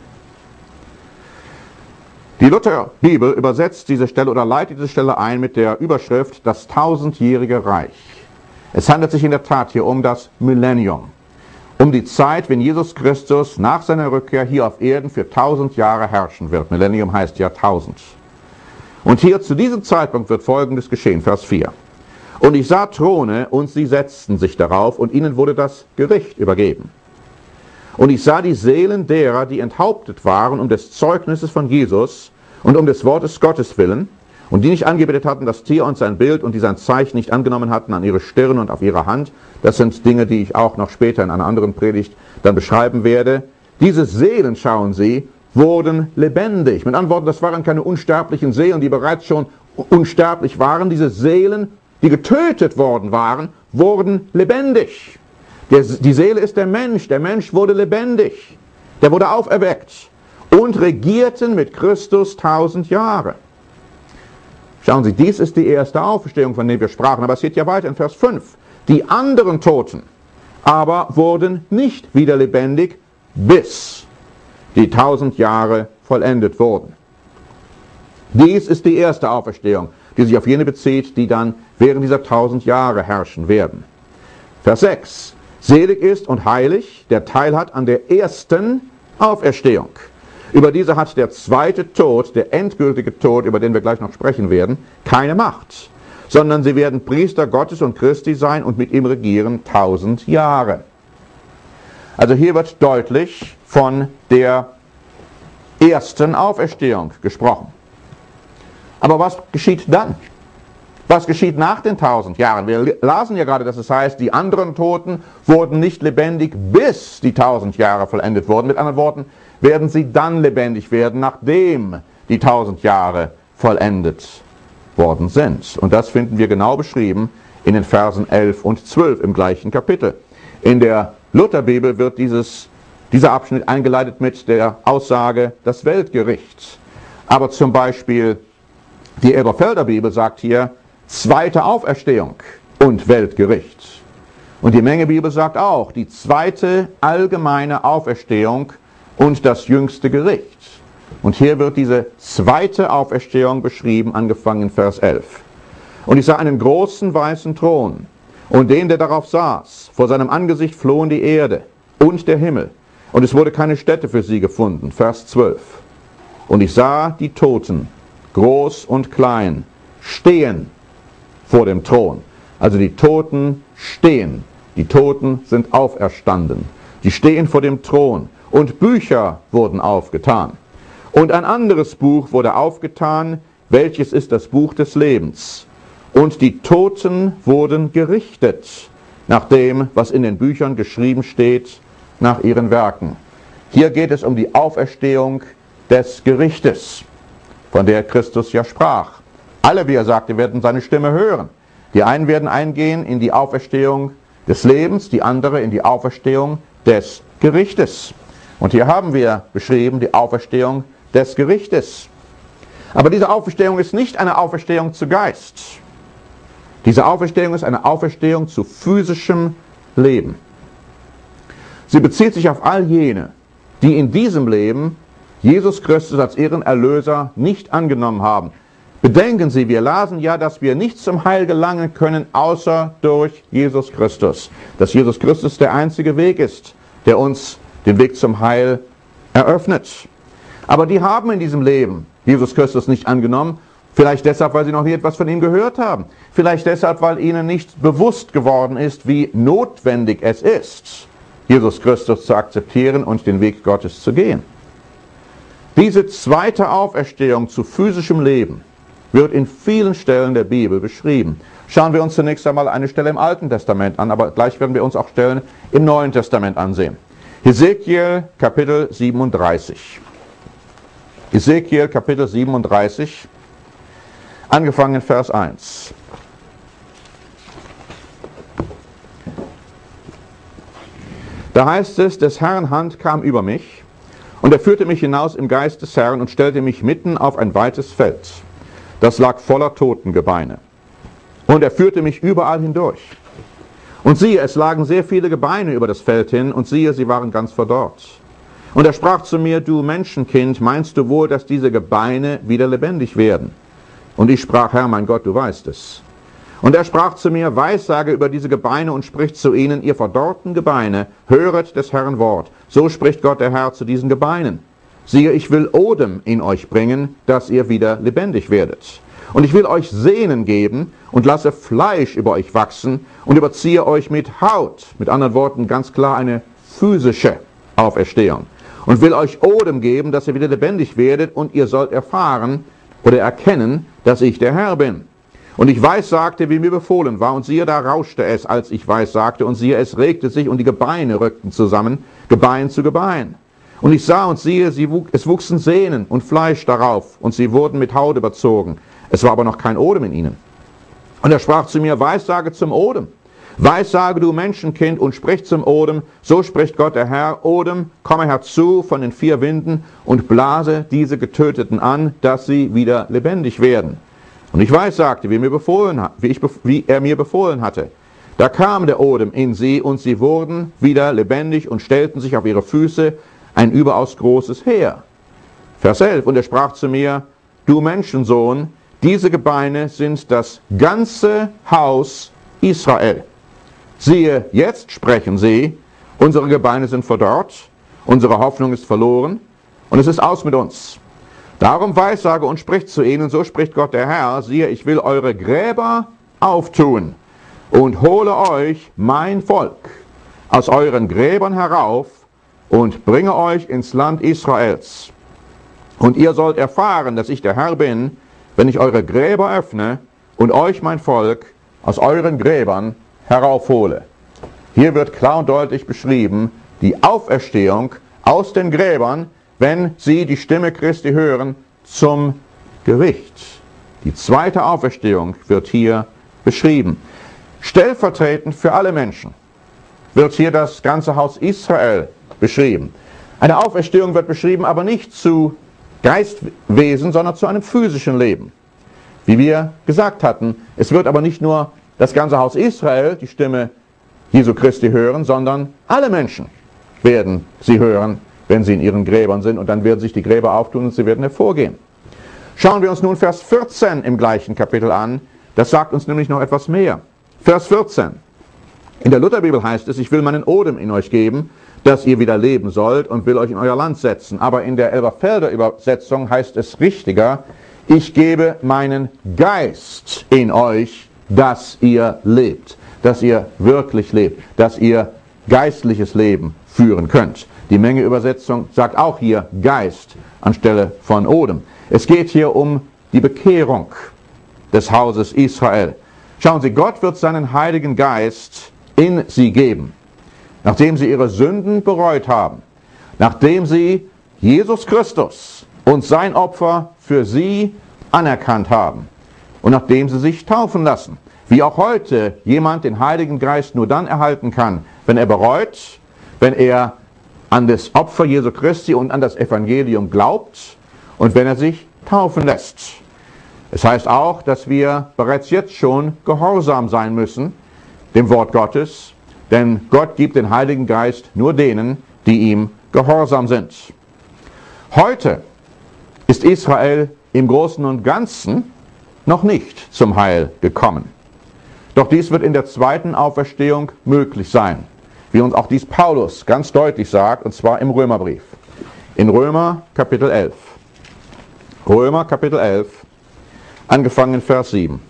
Die Lutherbibel übersetzt diese Stelle oder leitet diese Stelle ein mit der Überschrift das tausendjährige Reich. Es handelt sich in der Tat hier um das Millennium, um die Zeit, wenn Jesus Christus nach seiner Rückkehr hier auf Erden für tausend Jahre herrschen wird. Millennium heißt Jahrtausend. Und hier zu diesem Zeitpunkt wird Folgendes geschehen, Vers vier. Und ich sah Throne, und sie setzten sich darauf, und ihnen wurde das Gericht übergeben. Und ich sah die Seelen derer, die enthauptet waren um des Zeugnisses von Jesus und um des Wortes Gottes willen, und die nicht angebetet hatten das Tier und sein Bild und die sein Zeichen nicht angenommen hatten an ihre Stirn und auf ihre Hand. Das sind Dinge, die ich auch noch später in einer anderen Predigt dann beschreiben werde. Diese Seelen, schauen Sie, wurden lebendig. Mit anderen Worten, das waren keine unsterblichen Seelen, die bereits schon unsterblich waren. Diese Seelen, die getötet worden waren, wurden lebendig. Der, die Seele ist der Mensch. Der Mensch wurde lebendig. Der wurde auferweckt und regierten mit Christus tausend Jahre. Schauen Sie, dies ist die erste Auferstehung, von der wir sprachen, aber es geht ja weiter in Vers fünf. Die anderen Toten aber wurden nicht wieder lebendig, bis die tausend Jahre vollendet wurden. Dies ist die erste Auferstehung, die sich auf jene bezieht, die dann während dieser tausend Jahre herrschen werden. Vers sechs. Selig ist und heilig, der Teil hat an der ersten Auferstehung. Über diese hat der zweite Tod, der endgültige Tod, über den wir gleich noch sprechen werden, keine Macht, sondern sie werden Priester Gottes und Christi sein und mit ihm regieren tausend Jahre. Also hier wird deutlich von der ersten Auferstehung gesprochen. Aber was geschieht dann? Was geschieht nach den tausend Jahren? Wir lasen ja gerade, dass es heißt, die anderen Toten wurden nicht lebendig, bis die tausend Jahre vollendet wurden. Mit anderen Worten, werden sie dann lebendig werden, nachdem die tausend Jahre vollendet worden sind. Und das finden wir genau beschrieben in den Versen elf und zwölf im gleichen Kapitel. In der Lutherbibel wird dieses, dieser Abschnitt eingeleitet mit der Aussage, das Weltgericht. Aber zum Beispiel die Elberfelder Bibel sagt hier, zweite Auferstehung und Weltgericht. Und die Mengebibel sagt auch, die zweite allgemeine Auferstehung und das jüngste Gericht. Und hier wird diese zweite Auferstehung beschrieben, angefangen in Vers elf. Und ich sah einen großen weißen Thron und den, der darauf saß. Vor seinem Angesicht flohen die Erde und der Himmel. Und es wurde keine Stätte für sie gefunden. Vers zwölf. Und ich sah die Toten, groß und klein, stehen vor dem Thron. Also die Toten stehen. Die Toten sind auferstanden. Die stehen vor dem Thron. Und Bücher wurden aufgetan. Und ein anderes Buch wurde aufgetan, welches ist das Buch des Lebens. Und die Toten wurden gerichtet, nach dem, was in den Büchern geschrieben steht, nach ihren Werken. Hier geht es um die Auferstehung des Gerichtes, von der Christus ja sprach. Alle, wie er sagte, werden seine Stimme hören. Die einen werden eingehen in die Auferstehung des Lebens, die andere in die Auferstehung des Gerichtes. Und hier haben wir beschrieben die Auferstehung des Gerichtes. Aber diese Auferstehung ist nicht eine Auferstehung zu Geist. Diese Auferstehung ist eine Auferstehung zu physischem Leben. Sie bezieht sich auf all jene, die in diesem Leben Jesus Christus als ihren Erlöser nicht angenommen haben. Bedenken Sie, wir lasen ja, dass wir nicht zum Heil gelangen können, außer durch Jesus Christus. Dass Jesus Christus der einzige Weg ist, der uns den Weg zum Heil eröffnet. Aber die haben in diesem Leben Jesus Christus nicht angenommen, vielleicht deshalb, weil sie noch nie etwas von ihm gehört haben. Vielleicht deshalb, weil ihnen nicht bewusst geworden ist, wie notwendig es ist, Jesus Christus zu akzeptieren und den Weg Gottes zu gehen. Diese zweite Auferstehung zu physischem Leben wird in vielen Stellen der Bibel beschrieben. Schauen wir uns zunächst einmal eine Stelle im Alten Testament an, aber gleich werden wir uns auch Stellen im Neuen Testament ansehen. Hesekiel Kapitel siebenunddreißig. Hesekiel Kapitel siebenunddreißig, angefangen in Vers eins. Da heißt es, des Herrn Hand kam über mich, und er führte mich hinaus im Geist des Herrn und stellte mich mitten auf ein weites Feld. Das lag voller Totengebeine. Und er führte mich überall hindurch. Und siehe, es lagen sehr viele Gebeine über das Feld hin, und siehe, sie waren ganz verdorrt. Und er sprach zu mir, du Menschenkind, meinst du wohl, dass diese Gebeine wieder lebendig werden? Und ich sprach, Herr, mein Gott, du weißt es. Und er sprach zu mir, Weissage über diese Gebeine und spricht zu ihnen, ihr verdorrten Gebeine, höret des Herrn Wort. So spricht Gott der Herr zu diesen Gebeinen. Siehe, ich will Odem in euch bringen, dass ihr wieder lebendig werdet. Und ich will euch Sehnen geben und lasse Fleisch über euch wachsen und überziehe euch mit Haut. Mit anderen Worten ganz klar eine physische Auferstehung. Und will euch Odem geben, dass ihr wieder lebendig werdet, und ihr sollt erfahren oder erkennen, dass ich der Herr bin. Und ich weissagte, wie mir befohlen war, und siehe, da rauschte es, als ich weissagte, und siehe, es regte sich, und die Gebeine rückten zusammen, Gebein zu Gebein. Und ich sah und siehe, sie wuch, es wuchsen Sehnen und Fleisch darauf, und sie wurden mit Haut überzogen. Es war aber noch kein Odem in ihnen. Und er sprach zu mir, weissage zum Odem. Weissage, du Menschenkind, und sprich zum Odem, so spricht Gott der Herr, Odem, komme herzu von den vier Winden und blase diese Getöteten an, dass sie wieder lebendig werden. Und ich weissagte, wie, mir befohlen, wie, ich, wie er mir befohlen hatte. Da kam der Odem in sie, und sie wurden wieder lebendig und stellten sich auf ihre Füße, ein überaus großes Heer. Vers elf, und er sprach zu mir, du Menschensohn, diese Gebeine sind das ganze Haus Israel. Siehe, jetzt sprechen sie, unsere Gebeine sind verdorrt, unsere Hoffnung ist verloren, und es ist aus mit uns. Darum weissage und spricht zu ihnen, so spricht Gott der Herr, siehe, ich will eure Gräber auftun und hole euch mein Volk aus euren Gräbern herauf und bringe euch ins Land Israels. Und ihr sollt erfahren, dass ich der Herr bin, wenn ich eure Gräber öffne und euch mein Volk aus euren Gräbern heraufhole. Hier wird klar und deutlich beschrieben, die Auferstehung aus den Gräbern, wenn sie die Stimme Christi hören, zum Gericht. Die zweite Auferstehung wird hier beschrieben. Stellvertretend für alle Menschen wird hier das ganze Haus Israel beschrieben. Eine Auferstehung wird beschrieben, aber nicht zu Geistwesen, sondern zu einem physischen Leben. Wie wir gesagt hatten, es wird aber nicht nur das ganze Haus Israel die Stimme Jesu Christi hören, sondern alle Menschen werden sie hören, wenn sie in ihren Gräbern sind, und dann werden sich die Gräber auftun und sie werden hervorgehen. Schauen wir uns nun Vers vierzehn im gleichen Kapitel an. Das sagt uns nämlich noch etwas mehr. Vers vierzehn. In der Lutherbibel heißt es, ich will meinen Odem in euch geben, dass ihr wieder leben sollt, und will euch in euer Land setzen. Aber in der Elberfelder Übersetzung heißt es richtiger, ich gebe meinen Geist in euch, dass ihr lebt, dass ihr wirklich lebt, dass ihr geistliches Leben führen könnt. Die Menge-Übersetzung sagt auch hier Geist anstelle von Odem. Es geht hier um die Bekehrung des Hauses Israel. Schauen Sie, Gott wird seinen Heiligen Geist in sie geben, nachdem sie ihre Sünden bereut haben, nachdem sie Jesus Christus und sein Opfer für sie anerkannt haben und nachdem sie sich taufen lassen. Wie auch heute jemand den Heiligen Geist nur dann erhalten kann, wenn er bereut, wenn er an das Opfer Jesu Christi und an das Evangelium glaubt und wenn er sich taufen lässt. Es heißt auch, dass wir bereits jetzt schon gehorsam sein müssen dem Wort Gottes, denn Gott gibt den Heiligen Geist nur denen, die ihm gehorsam sind. Heute ist Israel im Großen und Ganzen noch nicht zum Heil gekommen. Doch dies wird in der zweiten Auferstehung möglich sein, wie uns auch dies Paulus ganz deutlich sagt, und zwar im Römerbrief. In Römer Kapitel elf. Römer Kapitel elf, angefangen in Vers sieben.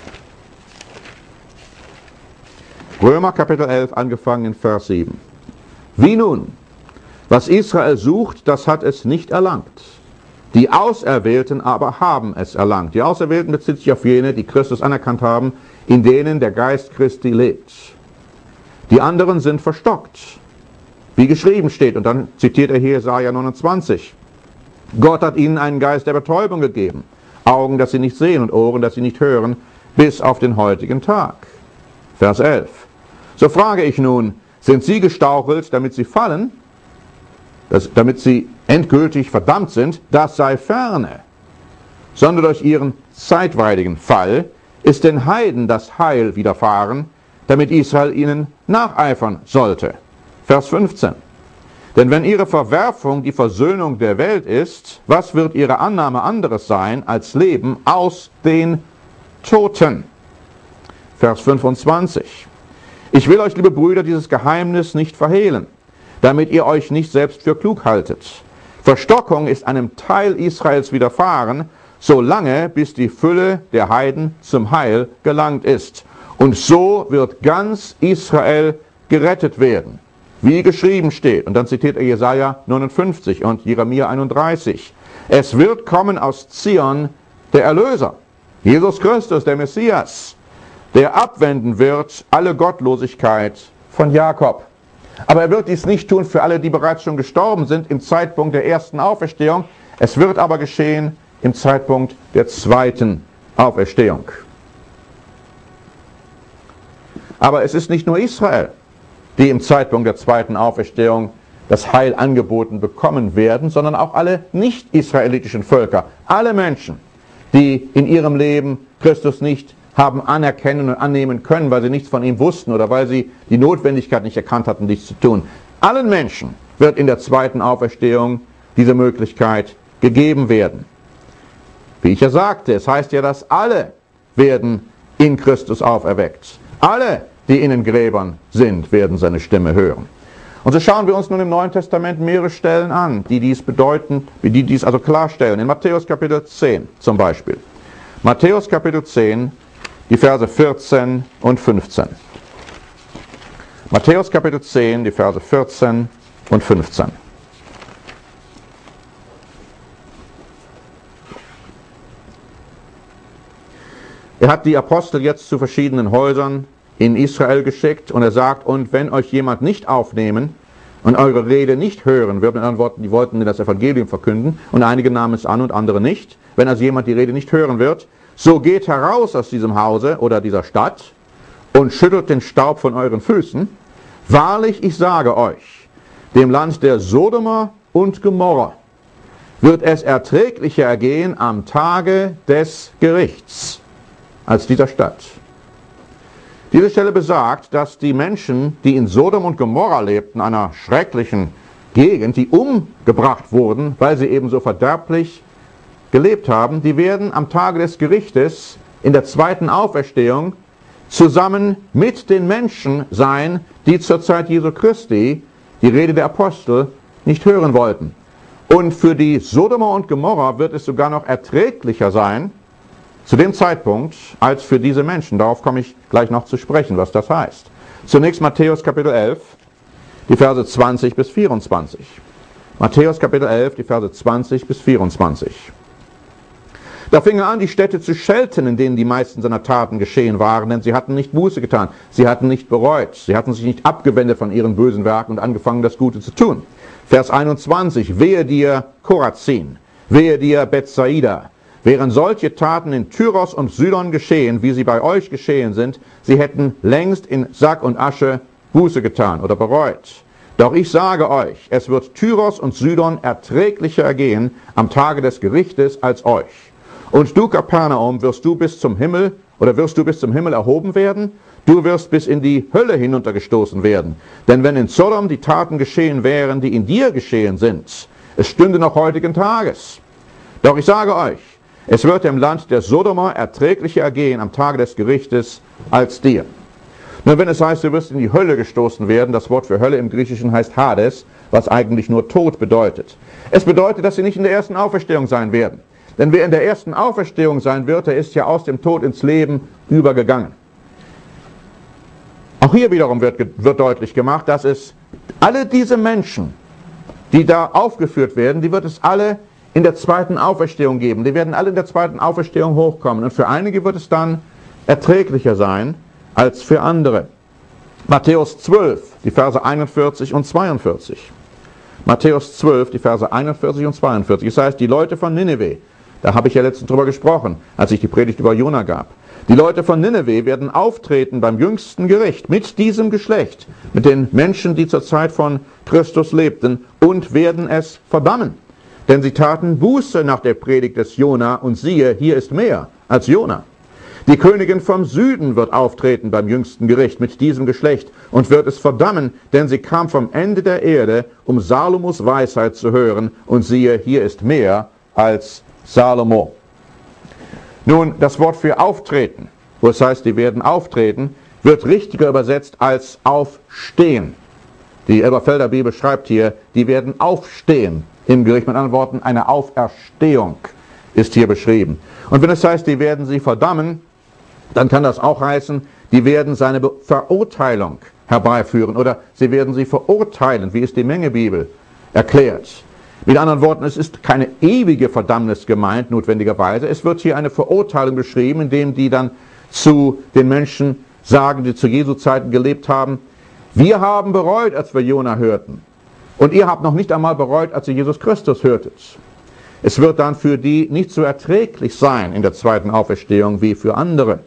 Römer Kapitel elf, angefangen in Vers sieben. Wie nun? Was Israel sucht, das hat es nicht erlangt. Die Auserwählten aber haben es erlangt. Die Auserwählten bezieht sich auf jene, die Christus anerkannt haben, in denen der Geist Christi lebt. Die anderen sind verstockt, wie geschrieben steht. Und dann zitiert er hier Jesaja neunundzwanzig. Gott hat ihnen einen Geist der Betäubung gegeben, Augen, dass sie nicht sehen, und Ohren, dass sie nicht hören, bis auf den heutigen Tag. Vers elf. So frage ich nun, sind sie gestauchelt, damit sie fallen, das, damit sie endgültig verdammt sind? Das sei ferne. Sondern durch ihren zeitweiligen Fall ist den Heiden das Heil widerfahren, damit Israel ihnen nacheifern sollte. Vers fünfzehn. Denn wenn ihre Verwerfung die Versöhnung der Welt ist, was wird ihre Annahme anderes sein als Leben aus den Toten? Vers fünfundzwanzig. Ich will euch, liebe Brüder, dieses Geheimnis nicht verhehlen, damit ihr euch nicht selbst für klug haltet. Verstockung ist einem Teil Israels widerfahren, solange bis die Fülle der Heiden zum Heil gelangt ist. Und so wird ganz Israel gerettet werden. wie geschrieben steht. Und dann zitiert er Jesaja neunundfünfzig und Jeremia einunddreißig. Es wird kommen aus Zion der Erlöser, Jesus Christus, der Messias, der abwenden wird alle Gottlosigkeit von Jakob. Aber er wird dies nicht tun für alle, die bereits schon gestorben sind im Zeitpunkt der ersten Auferstehung. Es wird aber geschehen im Zeitpunkt der zweiten Auferstehung. Aber es ist nicht nur Israel, die im Zeitpunkt der zweiten Auferstehung das Heil angeboten bekommen werden, sondern auch alle nicht-israelitischen Völker, alle Menschen, die in ihrem Leben Christus nicht haben anerkennen und annehmen können, weil sie nichts von ihm wussten oder weil sie die Notwendigkeit nicht erkannt hatten, dies zu tun. Allen Menschen wird in der zweiten Auferstehung diese Möglichkeit gegeben werden. Wie ich ja sagte, es heißt ja, dass alle werden in Christus auferweckt. Alle, die in den Gräbern sind, werden seine Stimme hören. Und so schauen wir uns nun im Neuen Testament mehrere Stellen an, die dies bedeuten, die dies also klarstellen. In Matthäus Kapitel zehn zum Beispiel. Matthäus Kapitel zehn, die Verse vierzehn und fünfzehn. Matthäus Kapitel zehn, die Verse vierzehn und fünfzehn. Er hat die Apostel jetzt zu verschiedenen Häusern in Israel geschickt und er sagt, und wenn euch jemand nicht aufnehmen und eure Rede nicht hören wird, mit anderen Worten, die wollten das Evangelium verkünden und einige nahmen es an und andere nicht, wenn also jemand die Rede nicht hören wird, so geht heraus aus diesem Hause oder dieser Stadt und schüttelt den Staub von euren Füßen. Wahrlich, ich sage euch, dem Land der Sodomer und Gomorra wird es erträglicher ergehen am Tage des Gerichts als dieser Stadt. Diese Stelle besagt, dass die Menschen, die in Sodom und Gomorra lebten, einer schrecklichen Gegend, die umgebracht wurden, weil sie eben so verderblich gelebt haben, die werden am Tage des Gerichtes in der zweiten Auferstehung zusammen mit den Menschen sein, die zur Zeit Jesu Christi die Rede der Apostel nicht hören wollten. Und für die Sodomer und Gomorra wird es sogar noch erträglicher sein, zu dem Zeitpunkt, als für diese Menschen. Darauf komme ich gleich noch zu sprechen, was das heißt. Zunächst Matthäus Kapitel elf, die Verse zwanzig bis vierundzwanzig. Matthäus Kapitel elf, die Verse zwanzig bis vierundzwanzig. Da fing er an, die Städte zu schelten, in denen die meisten seiner Taten geschehen waren, denn sie hatten nicht Buße getan, sie hatten nicht bereut, sie hatten sich nicht abgewendet von ihren bösen Werken und angefangen, das Gute zu tun. Vers einundzwanzig, wehe dir Korazin, wehe dir Bethsaida. Wären solche Taten in Tyros und Sidon geschehen, wie sie bei euch geschehen sind, sie hätten längst in Sack und Asche Buße getan oder bereut. Doch ich sage euch, es wird Tyros und Sidon erträglicher ergehen am Tage des Gerichtes als euch. Und du, Kapernaum, wirst du bis zum Himmel oder wirst du bis zum Himmel erhoben werden? Du wirst bis in die Hölle hinuntergestoßen werden. Denn wenn in Sodom die Taten geschehen wären, die in dir geschehen sind, es stünde noch heutigen Tages. Doch ich sage euch, es wird dem Land der Sodomer erträglicher ergehen am Tage des Gerichtes als dir. Nun, wenn es heißt, du wirst in die Hölle gestoßen werden, das Wort für Hölle im Griechischen heißt Hades, was eigentlich nur Tod bedeutet. Es bedeutet, dass sie nicht in der ersten Auferstehung sein werden. Denn wer in der ersten Auferstehung sein wird, der ist ja aus dem Tod ins Leben übergegangen. Auch hier wiederum wird, wird deutlich gemacht, dass es alle diese Menschen, die da aufgeführt werden, die wird es alle in der zweiten Auferstehung geben. Die werden alle in der zweiten Auferstehung hochkommen. Und für einige wird es dann erträglicher sein als für andere. Matthäus zwölf, die Verse einundvierzig und zweiundvierzig. Matthäus zwölf, die Verse einundvierzig und zweiundvierzig. Das heißt, die Leute von Nineveh, da habe ich ja letztens drüber gesprochen, als ich die Predigt über Jona gab. Die Leute von Nineveh werden auftreten beim jüngsten Gericht mit diesem Geschlecht, mit den Menschen, die zur Zeit von Christus lebten, und werden es verdammen. Denn sie taten Buße nach der Predigt des Jona, und siehe, hier ist mehr als Jona. Die Königin vom Süden wird auftreten beim jüngsten Gericht mit diesem Geschlecht und wird es verdammen, denn sie kam vom Ende der Erde, um Salomos Weisheit zu hören, und siehe, hier ist mehr als Salomo. Nun, das Wort für auftreten, wo es heißt, die werden auftreten, wird richtiger übersetzt als aufstehen. Die Elberfelder Bibel schreibt hier, die werden aufstehen im Gericht. Mit anderen Worten, eine Auferstehung ist hier beschrieben. Und wenn es heißt, die werden sie verdammen, dann kann das auch heißen, die werden seine Verurteilung herbeiführen oder sie werden sie verurteilen, wie es die Mengebibel erklärt. Mit anderen Worten, es ist keine ewige Verdammnis gemeint, notwendigerweise. Es wird hier eine Verurteilung beschrieben, indem die dann zu den Menschen sagen, die zu Jesu Zeiten gelebt haben: Wir haben bereut, als wir Jona hörten. Und ihr habt noch nicht einmal bereut, als ihr Jesus Christus hörtet. Es wird dann für die nicht so erträglich sein in der zweiten Auferstehung wie für andere.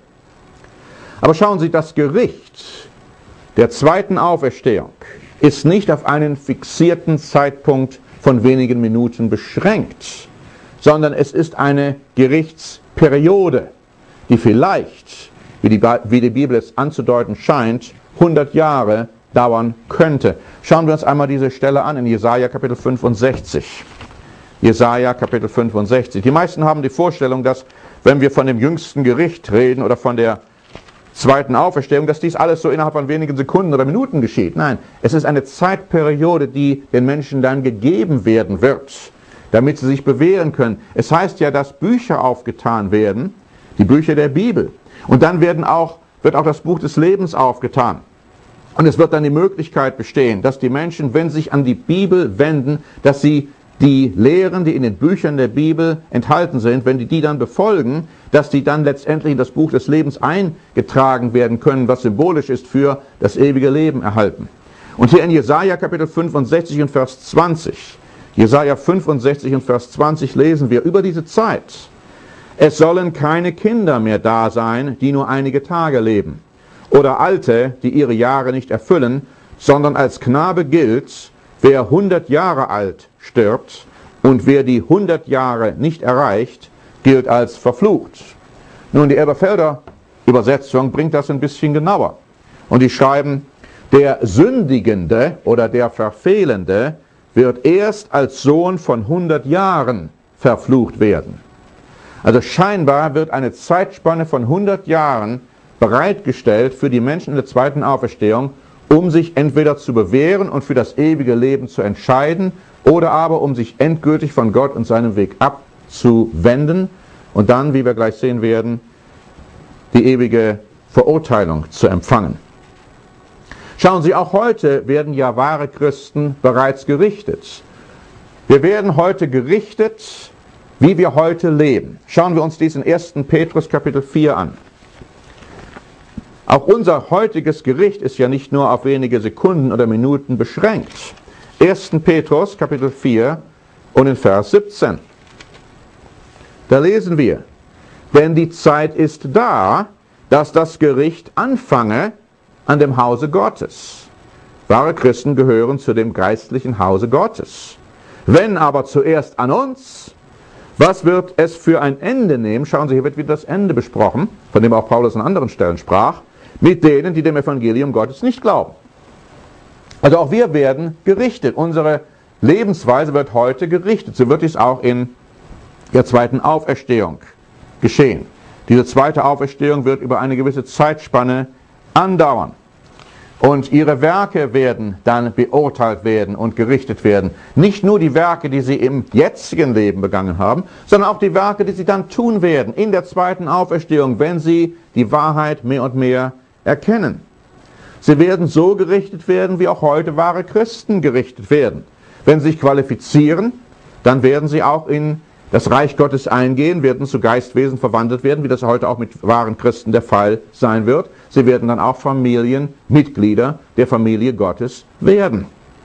Aber schauen Sie, das Gericht der zweiten Auferstehung ist nicht auf einen fixierten Zeitpunkt von wenigen Minuten beschränkt, sondern es ist eine Gerichtsperiode, die vielleicht, wie die, wie die Bibel es anzudeuten scheint, hundert Jahre dauern könnte. Schauen wir uns einmal diese Stelle an in Jesaja Kapitel fünfundsechzig. Jesaja Kapitel fünfundsechzig. Die meisten haben die Vorstellung, dass, wenn wir von dem jüngsten Gericht reden oder von der zweiten Auferstehung, dass dies alles so innerhalb von wenigen Sekunden oder Minuten geschieht. Nein, es ist eine Zeitperiode, die den Menschen dann gegeben werden wird, damit sie sich bewähren können. Es heißt ja, dass Bücher aufgetan werden, die Bücher der Bibel. Und dann werden auch, wird auch das Buch des Lebens aufgetan. Und es wird dann die Möglichkeit bestehen, dass die Menschen, wenn sie sich an die Bibel wenden, dass sie die Lehren, die in den Büchern der Bibel enthalten sind, wenn die die dann befolgen, dass die dann letztendlich in das Buch des Lebens eingetragen werden können, was symbolisch ist für das ewige Leben erhalten. Und hier in Jesaja Kapitel fünfundsechzig und Vers zwanzig, Jesaja fünfundsechzig und Vers zwanzig lesen wir über diese Zeit: Es sollen keine Kinder mehr da sein, die nur einige Tage leben, oder Alte, die ihre Jahre nicht erfüllen, sondern als Knabe gilt, wer hundert Jahre alt stirbt, und wer die hundert Jahre nicht erreicht, gilt als verflucht. Nun, die Elberfelder Übersetzung bringt das ein bisschen genauer. Und die schreiben: Der Sündigende oder der Verfehlende wird erst als Sohn von hundert Jahren verflucht werden. Also scheinbar wird eine Zeitspanne von hundert Jahren bereitgestellt für die Menschen in der zweiten Auferstehung, um sich entweder zu bewähren und für das ewige Leben zu entscheiden, oder aber um sich endgültig von Gott und seinem Weg abzuwenden und dann, wie wir gleich sehen werden, die ewige Verurteilung zu empfangen. Schauen Sie, auch heute werden ja wahre Christen bereits gerichtet. Wir werden heute gerichtet, wie wir heute leben. Schauen wir uns dies in ersten Petrus Kapitel vier an. Auch unser heutiges Gericht ist ja nicht nur auf wenige Sekunden oder Minuten beschränkt. ersten Petrus Kapitel vier und in Vers siebzehn. Da lesen wir: Denn die Zeit ist da, dass das Gericht anfange an dem Hause Gottes. Wahre Christen gehören zu dem geistlichen Hause Gottes. Wenn aber zuerst an uns, was wird es für ein Ende nehmen? Schauen Sie, hier wird wieder das Ende besprochen, von dem auch Paulus an anderen Stellen sprach, mit denen, die dem Evangelium Gottes nicht glauben. Also auch wir werden gerichtet. Unsere Lebensweise wird heute gerichtet. So wird dies auch in der zweiten Auferstehung geschehen. Diese zweite Auferstehung wird über eine gewisse Zeitspanne andauern. Und ihre Werke werden dann beurteilt werden und gerichtet werden. Nicht nur die Werke, die sie im jetzigen Leben begangen haben, sondern auch die Werke, die sie dann tun werden in der zweiten Auferstehung, wenn sie die Wahrheit mehr und mehr erkennen. Sie werden so gerichtet werden, wie auch heute wahre Christen gerichtet werden. Wenn sie sich qualifizieren, dann werden sie auch in das Reich Gottes eingehen, werden zu Geistwesen verwandelt werden, wie das heute auch mit wahren Christen der Fall sein wird. Sie werden dann auch Familienmitglieder der Familie Gottes werden.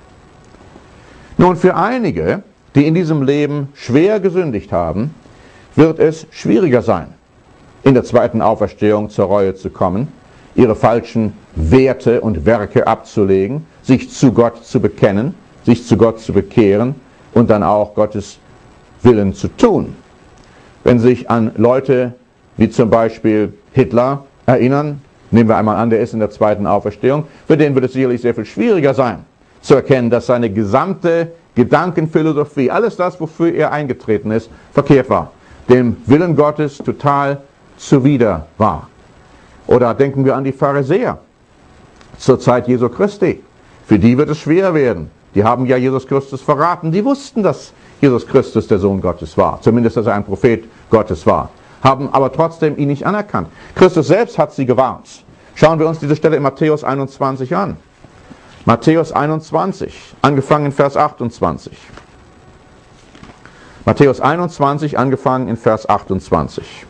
Nun, für einige, die in diesem Leben schwer gesündigt haben, wird es schwieriger sein, in der zweiten Auferstehung zur Reue zu kommen, ihre falschen Werte und Werke abzulegen, sich zu Gott zu bekennen, sich zu Gott zu bekehren und dann auch Gottes Willen zu tun. Wenn Sie sich an Leute wie zum Beispiel Hitler erinnern, nehmen wir einmal an, der ist in der zweiten Auferstehung, für den wird es sicherlich sehr viel schwieriger sein, zu erkennen, dass seine gesamte Gedankenphilosophie, alles das, wofür er eingetreten ist, verkehrt war, dem Willen Gottes total zuwider war. Oder denken wir an die Pharisäer zur Zeit Jesu Christi. Für die wird es schwer werden. Die haben ja Jesus Christus verraten. Die wussten, dass Jesus Christus der Sohn Gottes war. Zumindest, dass er ein Prophet Gottes war. Haben aber trotzdem ihn nicht anerkannt. Christus selbst hat sie gewarnt. Schauen wir uns diese Stelle in Matthäus einundzwanzig an. Matthäus einundzwanzig, angefangen in Vers achtundzwanzig. Matthäus einundzwanzig, angefangen in Vers achtundzwanzig.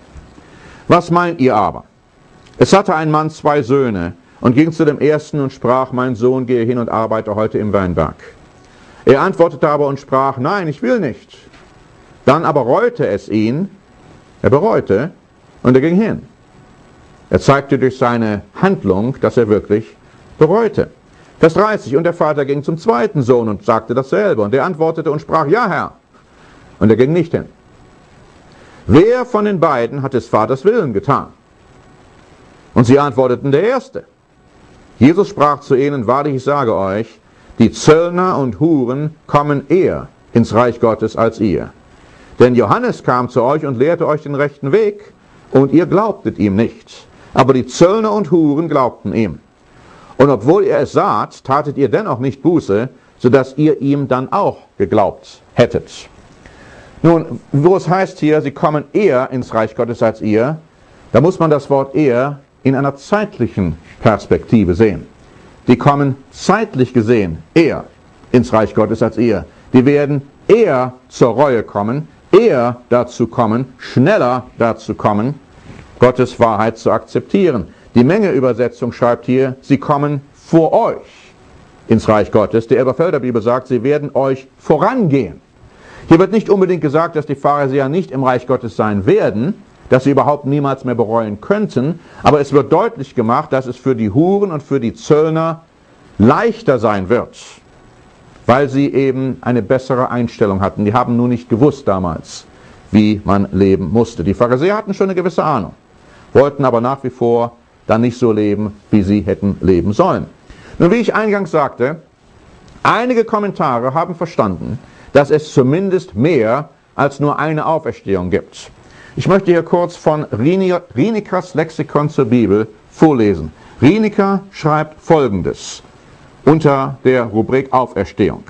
Was meint ihr aber? Es hatte ein Mann zwei Söhne und ging zu dem ersten und sprach, mein Sohn, gehe hin und arbeite heute im Weinberg. Er antwortete aber und sprach, nein, ich will nicht. Dann aber reute es ihn, er bereute, und er ging hin. Er zeigte durch seine Handlung, dass er wirklich bereute. Vers dreißig, und der Vater ging zum zweiten Sohn und sagte dasselbe. Und er antwortete und sprach, ja, Herr. Und er ging nicht hin. Wer von den beiden hat des Vaters Willen getan? Und sie antworteten, der Erste. Jesus sprach zu ihnen, wahrlich, ich sage euch, die Zöllner und Huren kommen eher ins Reich Gottes als ihr. Denn Johannes kam zu euch und lehrte euch den rechten Weg, und ihr glaubtet ihm nicht. Aber die Zöllner und Huren glaubten ihm. Und obwohl ihr es saht, tatet ihr dennoch nicht Buße, sodass ihr ihm dann auch geglaubt hättet. Nun, wo es heißt hier, sie kommen eher ins Reich Gottes als ihr, da muss man das Wort eher in einer zeitlichen Perspektive sehen. Die kommen zeitlich gesehen eher ins Reich Gottes als ihr. Die werden eher zur Reue kommen, eher dazu kommen, schneller dazu kommen, Gottes Wahrheit zu akzeptieren. Die Menge-Übersetzung schreibt hier, sie kommen vor euch ins Reich Gottes. Die Elberfelder Bibel sagt, sie werden euch vorangehen. Hier wird nicht unbedingt gesagt, dass die Pharisäer nicht im Reich Gottes sein werden, dass sie überhaupt niemals mehr bereuen könnten, aber es wird deutlich gemacht, dass es für die Huren und für die Zöllner leichter sein wird, weil sie eben eine bessere Einstellung hatten. Die haben nur nicht gewusst damals, wie man leben musste. Die Pharisäer hatten schon eine gewisse Ahnung, wollten aber nach wie vor dann nicht so leben, wie sie hätten leben sollen. Nun, wie ich eingangs sagte, einige Kommentare haben verstanden, dass es zumindest mehr als nur eine Auferstehung gibt. Ich möchte hier kurz von Rienekers Lexikon zur Bibel vorlesen. Rieneker schreibt Folgendes unter der Rubrik Auferstehung.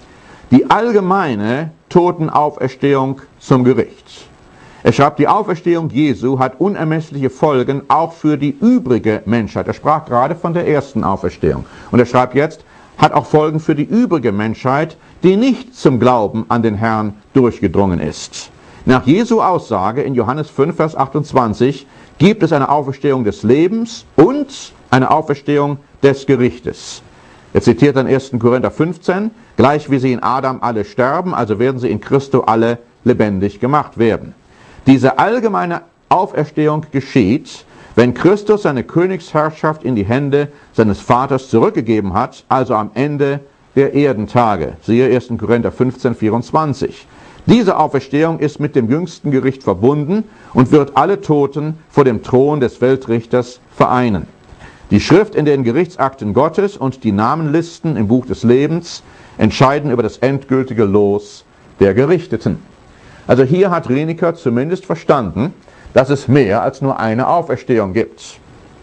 Die allgemeine Totenauferstehung zum Gericht. Er schreibt, die Auferstehung Jesu hat unermessliche Folgen auch für die übrige Menschheit. Er sprach gerade von der ersten Auferstehung. Und er schreibt jetzt, hat auch Folgen für die übrige Menschheit, die nicht zum Glauben an den Herrn durchgedrungen ist. Nach Jesu Aussage in Johannes fünf, Vers achtundzwanzig gibt es eine Auferstehung des Lebens und eine Auferstehung des Gerichtes. Er zitiert dann ersten Korinther fünfzehn, gleich wie sie in Adam alle sterben, also werden sie in Christo alle lebendig gemacht werden. Diese allgemeine Auferstehung geschieht, wenn Christus seine Königsherrschaft in die Hände seines Vaters zurückgegeben hat, also am Ende der Erdentage. Siehe ersten Korinther fünfzehn, vierundzwanzig. Diese Auferstehung ist mit dem jüngsten Gericht verbunden und wird alle Toten vor dem Thron des Weltrichters vereinen. Die Schrift in den Gerichtsakten Gottes und die Namenlisten im Buch des Lebens entscheiden über das endgültige Los der Gerichteten. Also hier hat Rieneker zumindest verstanden, dass es mehr als nur eine Auferstehung gibt.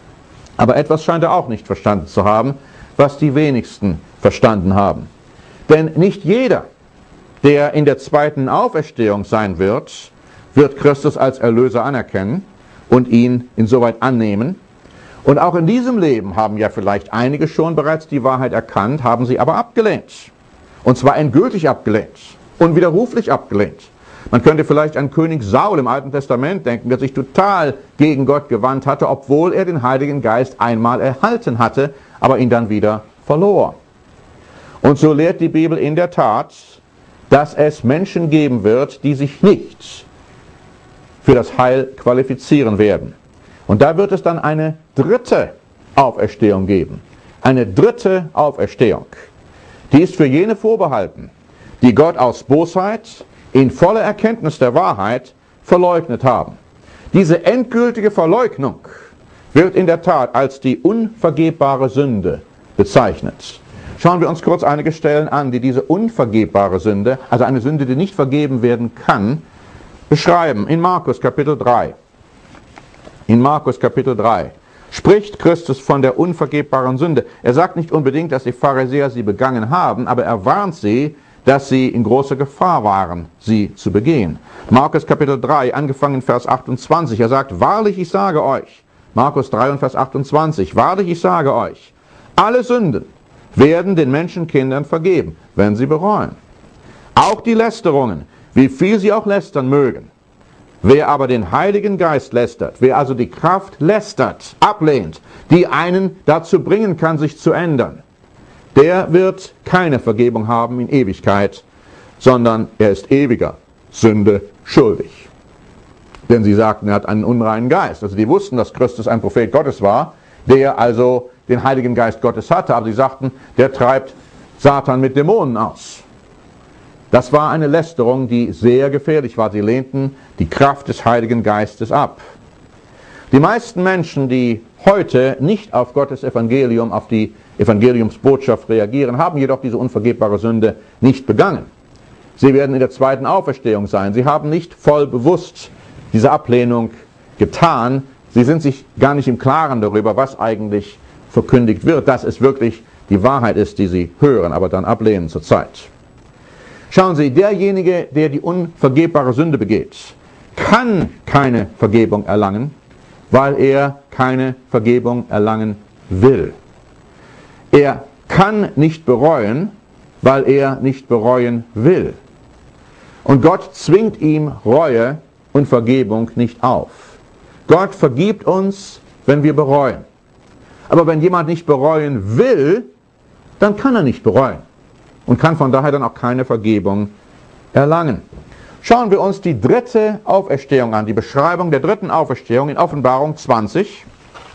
Aber etwas scheint er auch nicht verstanden zu haben, was die wenigsten verstanden haben. Denn nicht jeder, der in der zweiten Auferstehung sein wird, wird Christus als Erlöser anerkennen und ihn insoweit annehmen. Und auch in diesem Leben haben ja vielleicht einige schon bereits die Wahrheit erkannt, haben sie aber abgelehnt. Und zwar endgültig abgelehnt, unwiderruflich abgelehnt. Man könnte vielleicht an König Saul im Alten Testament denken, der sich total gegen Gott gewandt hatte, obwohl er den Heiligen Geist einmal erhalten hatte, aber ihn dann wieder verlor. Und so lehrt die Bibel in der Tat, dass es Menschen geben wird, die sich nicht für das Heil qualifizieren werden. Und da wird es dann eine dritte Auferstehung geben. Eine dritte Auferstehung. Die ist für jene vorbehalten, die Gott aus Bosheit in voller Erkenntnis der Wahrheit verleugnet haben. Diese endgültige Verleugnung wird in der Tat als die unvergebbare Sünde bezeichnet. Schauen wir uns kurz einige Stellen an, die diese unvergebbare Sünde, also eine Sünde, die nicht vergeben werden kann, beschreiben. In Markus Kapitel drei. In Markus Kapitel drei spricht Christus von der unvergebbaren Sünde. Er sagt nicht unbedingt, dass die Pharisäer sie begangen haben, aber er warnt sie, dass sie in großer Gefahr waren, sie zu begehen. Markus Kapitel drei, angefangen Vers achtundzwanzig, er sagt, wahrlich, ich sage euch, Markus drei und Vers achtundzwanzig. Wahrlich, ich sage euch, alle Sünden werden den Menschenkindern vergeben, wenn sie bereuen. Auch die Lästerungen, wie viel sie auch lästern mögen. Wer aber den Heiligen Geist lästert, wer also die Kraft lästert, ablehnt, die einen dazu bringen kann, sich zu ändern, der wird keine Vergebung haben in Ewigkeit, sondern er ist ewiger Sünde schuldig. Denn sie sagten, er hat einen unreinen Geist. Also die wussten, dass Christus ein Prophet Gottes war, der also den Heiligen Geist Gottes hatte, aber sie sagten, der treibt Satan mit Dämonen aus. Das war eine Lästerung, die sehr gefährlich war. Sie lehnten die Kraft des Heiligen Geistes ab. Die meisten Menschen, die heute nicht auf Gottes Evangelium, auf die Evangeliumsbotschaft reagieren, haben jedoch diese unvergebbare Sünde nicht begangen. Sie werden in der zweiten Auferstehung sein. Sie haben nicht voll bewusst diese Ablehnung getan. Sie sind sich gar nicht im Klaren darüber, was eigentlich verkündigt wird, dass es wirklich die Wahrheit ist, die sie hören, aber dann ablehnen zur Zeit. Schauen Sie, derjenige, der die unvergebbare Sünde begeht, kann keine Vergebung erlangen, weil er keine Vergebung erlangen will. Er kann nicht bereuen, weil er nicht bereuen will. Und Gott zwingt ihm Reue und Vergebung nicht auf. Gott vergibt uns, wenn wir bereuen. Aber wenn jemand nicht bereuen will, dann kann er nicht bereuen und kann von daher dann auch keine Vergebung erlangen. Schauen wir uns die dritte Auferstehung an, die Beschreibung der dritten Auferstehung in Offenbarung zwanzig,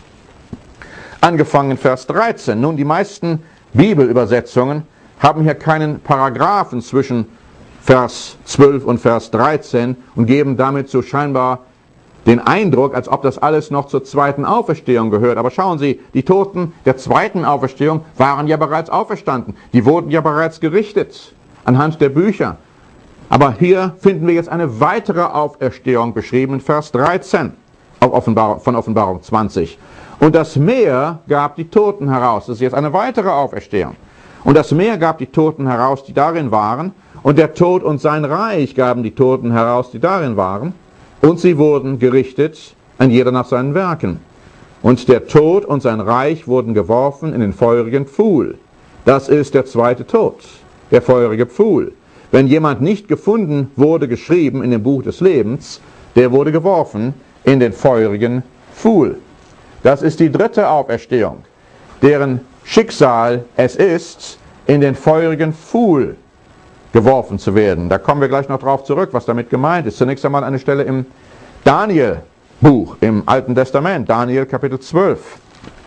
angefangen Vers dreizehn. Nun, die meisten Bibelübersetzungen haben hier keinen Paragraphen zwischen Vers zwölf und Vers dreizehn und geben damit so scheinbar den Eindruck, als ob das alles noch zur zweiten Auferstehung gehört. Aber schauen Sie, die Toten der zweiten Auferstehung waren ja bereits auferstanden. Die wurden ja bereits gerichtet anhand der Bücher. Aber hier finden wir jetzt eine weitere Auferstehung beschrieben in Vers dreizehn auf Offenbarung, von Offenbarung zwanzig. Und das Meer gab die Toten heraus. Das ist jetzt eine weitere Auferstehung. Und das Meer gab die Toten heraus, die darin waren. Und der Tod und sein Reich gaben die Toten heraus, die darin waren. Und sie wurden gerichtet, ein jeder nach seinen Werken. Und der Tod und sein Reich wurden geworfen in den feurigen Pfuhl. Das ist der zweite Tod, der feurige Pfuhl. Wenn jemand nicht gefunden wurde, geschrieben in dem Buch des Lebens, der wurde geworfen in den feurigen Pfuhl. Das ist die dritte Auferstehung, deren Schicksal es ist, in den feurigen Pfuhl geworfen zu werden. Da kommen wir gleich noch drauf zurück, was damit gemeint ist. Zunächst einmal eine Stelle im Daniel-Buch, im Alten Testament, Daniel Kapitel zwölf.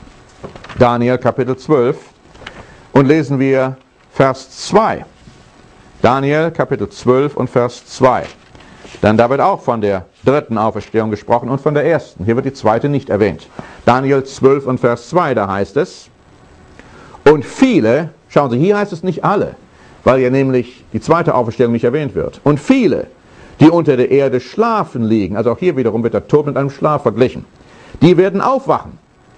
Daniel Kapitel zwölf und lesen wir Vers zwei. Daniel Kapitel zwölf und Vers zwei. Denn da wird auch von der dritten Auferstehung gesprochen und von der ersten. Hier wird die zweite nicht erwähnt. Daniel zwölf und Vers zwei, da heißt es, und viele, schauen Sie, hier heißt es nicht alle, weil ja nämlich die zweite Auferstehung nicht erwähnt wird. Und viele, die unter der Erde schlafen liegen, also auch hier wiederum wird der Tod mit einem Schlaf verglichen, die werden aufwachen.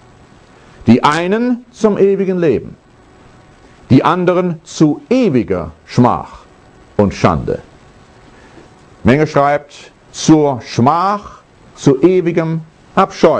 Die einen zum ewigen Leben, die anderen zu ewiger Schmach und Schande. Menge schreibt, zur Schmach, zu ewigem Abscheu.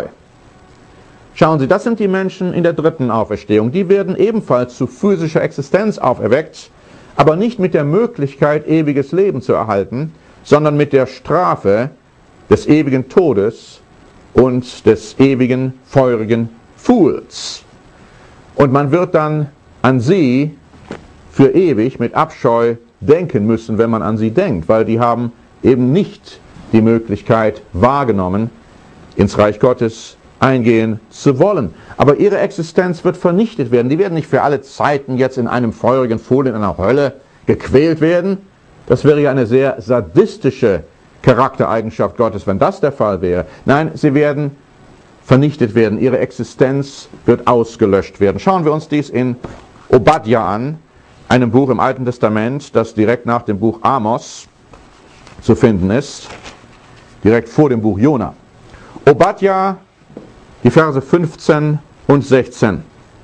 Schauen Sie, das sind die Menschen in der dritten Auferstehung. Die werden ebenfalls zu physischer Existenz auferweckt, aber nicht mit der Möglichkeit, ewiges Leben zu erhalten, sondern mit der Strafe des ewigen Todes und des ewigen feurigen Pfuhls. Und man wird dann an sie für ewig mit Abscheu denken müssen, wenn man an sie denkt, weil die haben eben nicht die Möglichkeit wahrgenommen, ins Reich Gottes eingehen zu wollen. Aber ihre Existenz wird vernichtet werden. Die werden nicht für alle Zeiten jetzt in einem feurigen Pfuhl, in einer Hölle gequält werden. Das wäre ja eine sehr sadistische Charaktereigenschaft Gottes, wenn das der Fall wäre. Nein, sie werden vernichtet werden. Ihre Existenz wird ausgelöscht werden. Schauen wir uns dies in Obadja an, einem Buch im Alten Testament, das direkt nach dem Buch Amos zu finden ist, direkt vor dem Buch Jona. Obadja, die Verse fünfzehn und sechzehn.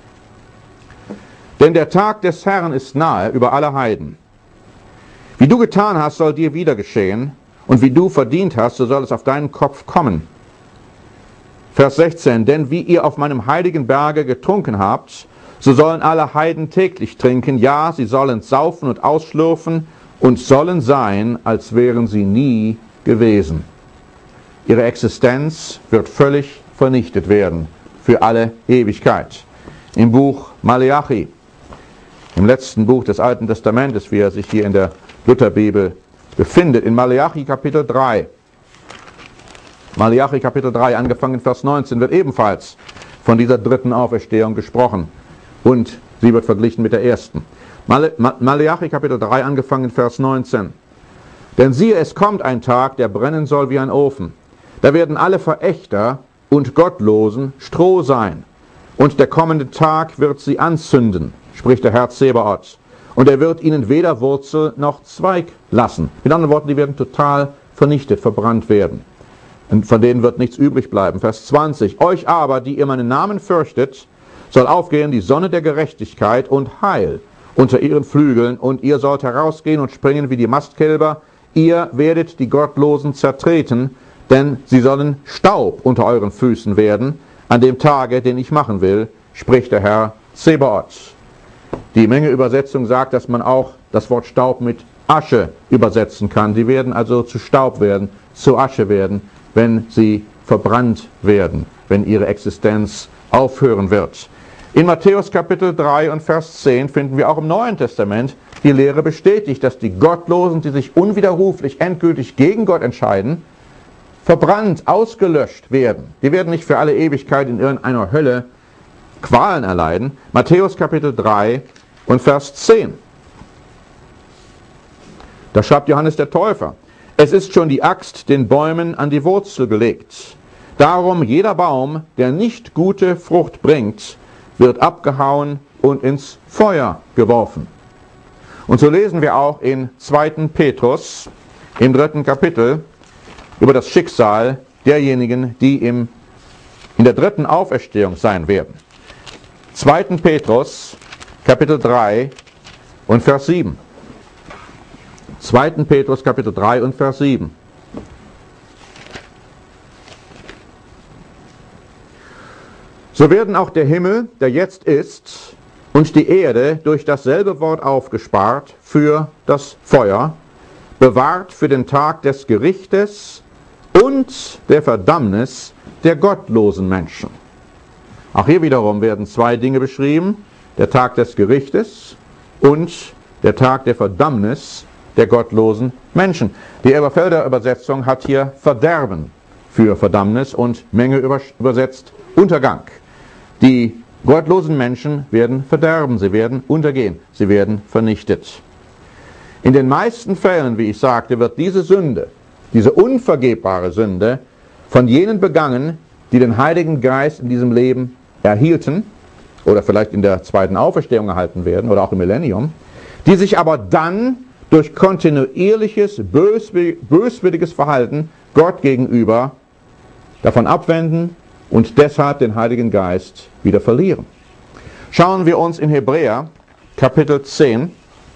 Denn der Tag des Herrn ist nahe über alle Heiden. Wie du getan hast, soll dir wieder geschehen, und wie du verdient hast, so soll es auf deinen Kopf kommen. Vers sechzehn, denn wie ihr auf meinem heiligen Berge getrunken habt, so sollen alle Heiden täglich trinken, ja, sie sollen saufen und ausschlürfen und sollen sein, als wären sie nie gewesen. Ihre Existenz wird völlig vernichtet werden, für alle Ewigkeit. Im Buch Maleachi, im letzten Buch des Alten Testamentes, wie er sich hier in der Lutherbibel befindet, in Maleachi Kapitel drei, Maleachi Kapitel drei, angefangen Vers neunzehn, wird ebenfalls von dieser dritten Auferstehung gesprochen und sie wird verglichen mit der ersten. Male, Maleachi Kapitel drei, angefangen Vers neunzehn. Denn siehe, es kommt ein Tag, der brennen soll wie ein Ofen. Da werden alle Verächter und Gottlosen Stroh sein. Und der kommende Tag wird sie anzünden, spricht der Herr Zebaoth. Und er wird ihnen weder Wurzel noch Zweig lassen. Mit anderen Worten, die werden total vernichtet, verbrannt werden. Und von denen wird nichts übrig bleiben. Vers zwanzig. Euch aber, die ihr meinen Namen fürchtet, soll aufgehen die Sonne der Gerechtigkeit und Heil unter ihren Flügeln, und ihr sollt herausgehen und springen wie die Mastkälber. Ihr werdet die Gottlosen zertreten, denn sie sollen Staub unter euren Füßen werden, an dem Tage, den ich machen will, spricht der Herr Zebaoth. Die Mengeübersetzung sagt, dass man auch das Wort Staub mit Asche übersetzen kann. Die werden also zu Staub werden, zu Asche werden, wenn sie verbrannt werden, wenn ihre Existenz aufhören wird. In Matthäus Kapitel drei und Vers zehn finden wir auch im Neuen Testament die Lehre bestätigt, dass die Gottlosen, die sich unwiderruflich endgültig gegen Gott entscheiden, verbrannt, ausgelöscht werden. Die werden nicht für alle Ewigkeit in irgendeiner Hölle Qualen erleiden. Matthäus Kapitel drei und Vers zehn. Da schreibt Johannes der Täufer: Es ist schon die Axt den Bäumen an die Wurzel gelegt. Darum jeder Baum, der nicht gute Frucht bringt, wird abgehauen und ins Feuer geworfen. Und so lesen wir auch in zweiten Petrus, im dritten Kapitel, über das Schicksal derjenigen, die im, in der dritten Auferstehung sein werden. zweiten Petrus, Kapitel drei und Vers sieben. zweiten Petrus, Kapitel drei und Vers sieben. So werden auch der Himmel, der jetzt ist, und die Erde durch dasselbe Wort aufgespart für das Feuer, bewahrt für den Tag des Gerichtes und der Verdammnis der gottlosen Menschen. Auch hier wiederum werden zwei Dinge beschrieben: der Tag des Gerichtes und der Tag der Verdammnis der gottlosen Menschen. Die Elberfelder Übersetzung hat hier Verderben für Verdammnis und Menge übersetzt Untergang. Die gottlosen Menschen werden verderben, sie werden untergehen, sie werden vernichtet. In den meisten Fällen, wie ich sagte, wird diese Sünde, diese unvergebbare Sünde, von jenen begangen, die den Heiligen Geist in diesem Leben erhielten oder vielleicht in der zweiten Auferstehung erhalten werden oder auch im Millennium, die sich aber dann durch kontinuierliches, böswilliges Verhalten Gott gegenüber davon abwenden und deshalb den Heiligen Geist wieder verlieren. Schauen wir uns in Hebräer Kapitel zehn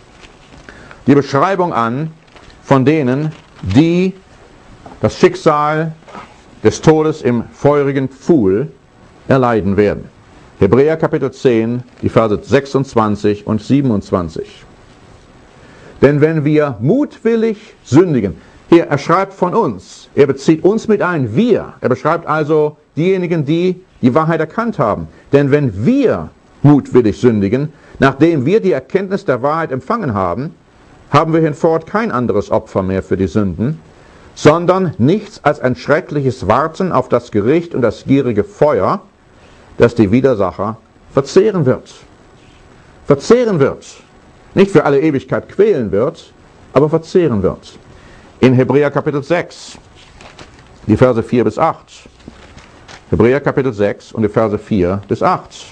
die Beschreibung an von denen, die das Schicksal des Todes im feurigen Pfuhl erleiden werden. Hebräer Kapitel zehn, die Verse sechsundzwanzig und siebenundzwanzig. Denn wenn wir mutwillig sündigen, hier, er schreibt von uns, er bezieht uns mit ein, wir, er beschreibt also diejenigen, die die Wahrheit erkannt haben. Denn wenn wir mutwillig sündigen, nachdem wir die Erkenntnis der Wahrheit empfangen haben, haben wir hinfort kein anderes Opfer mehr für die Sünden, sondern nichts als ein schreckliches Warten auf das Gericht und das gierige Feuer, das die Widersacher verzehren wird. Verzehren wird. Nicht für alle Ewigkeit quälen wird, aber verzehren wird. In Hebräer Kapitel sechs, die Verse vier bis acht. Hebräer Kapitel sechs und die Verse vier bis acht.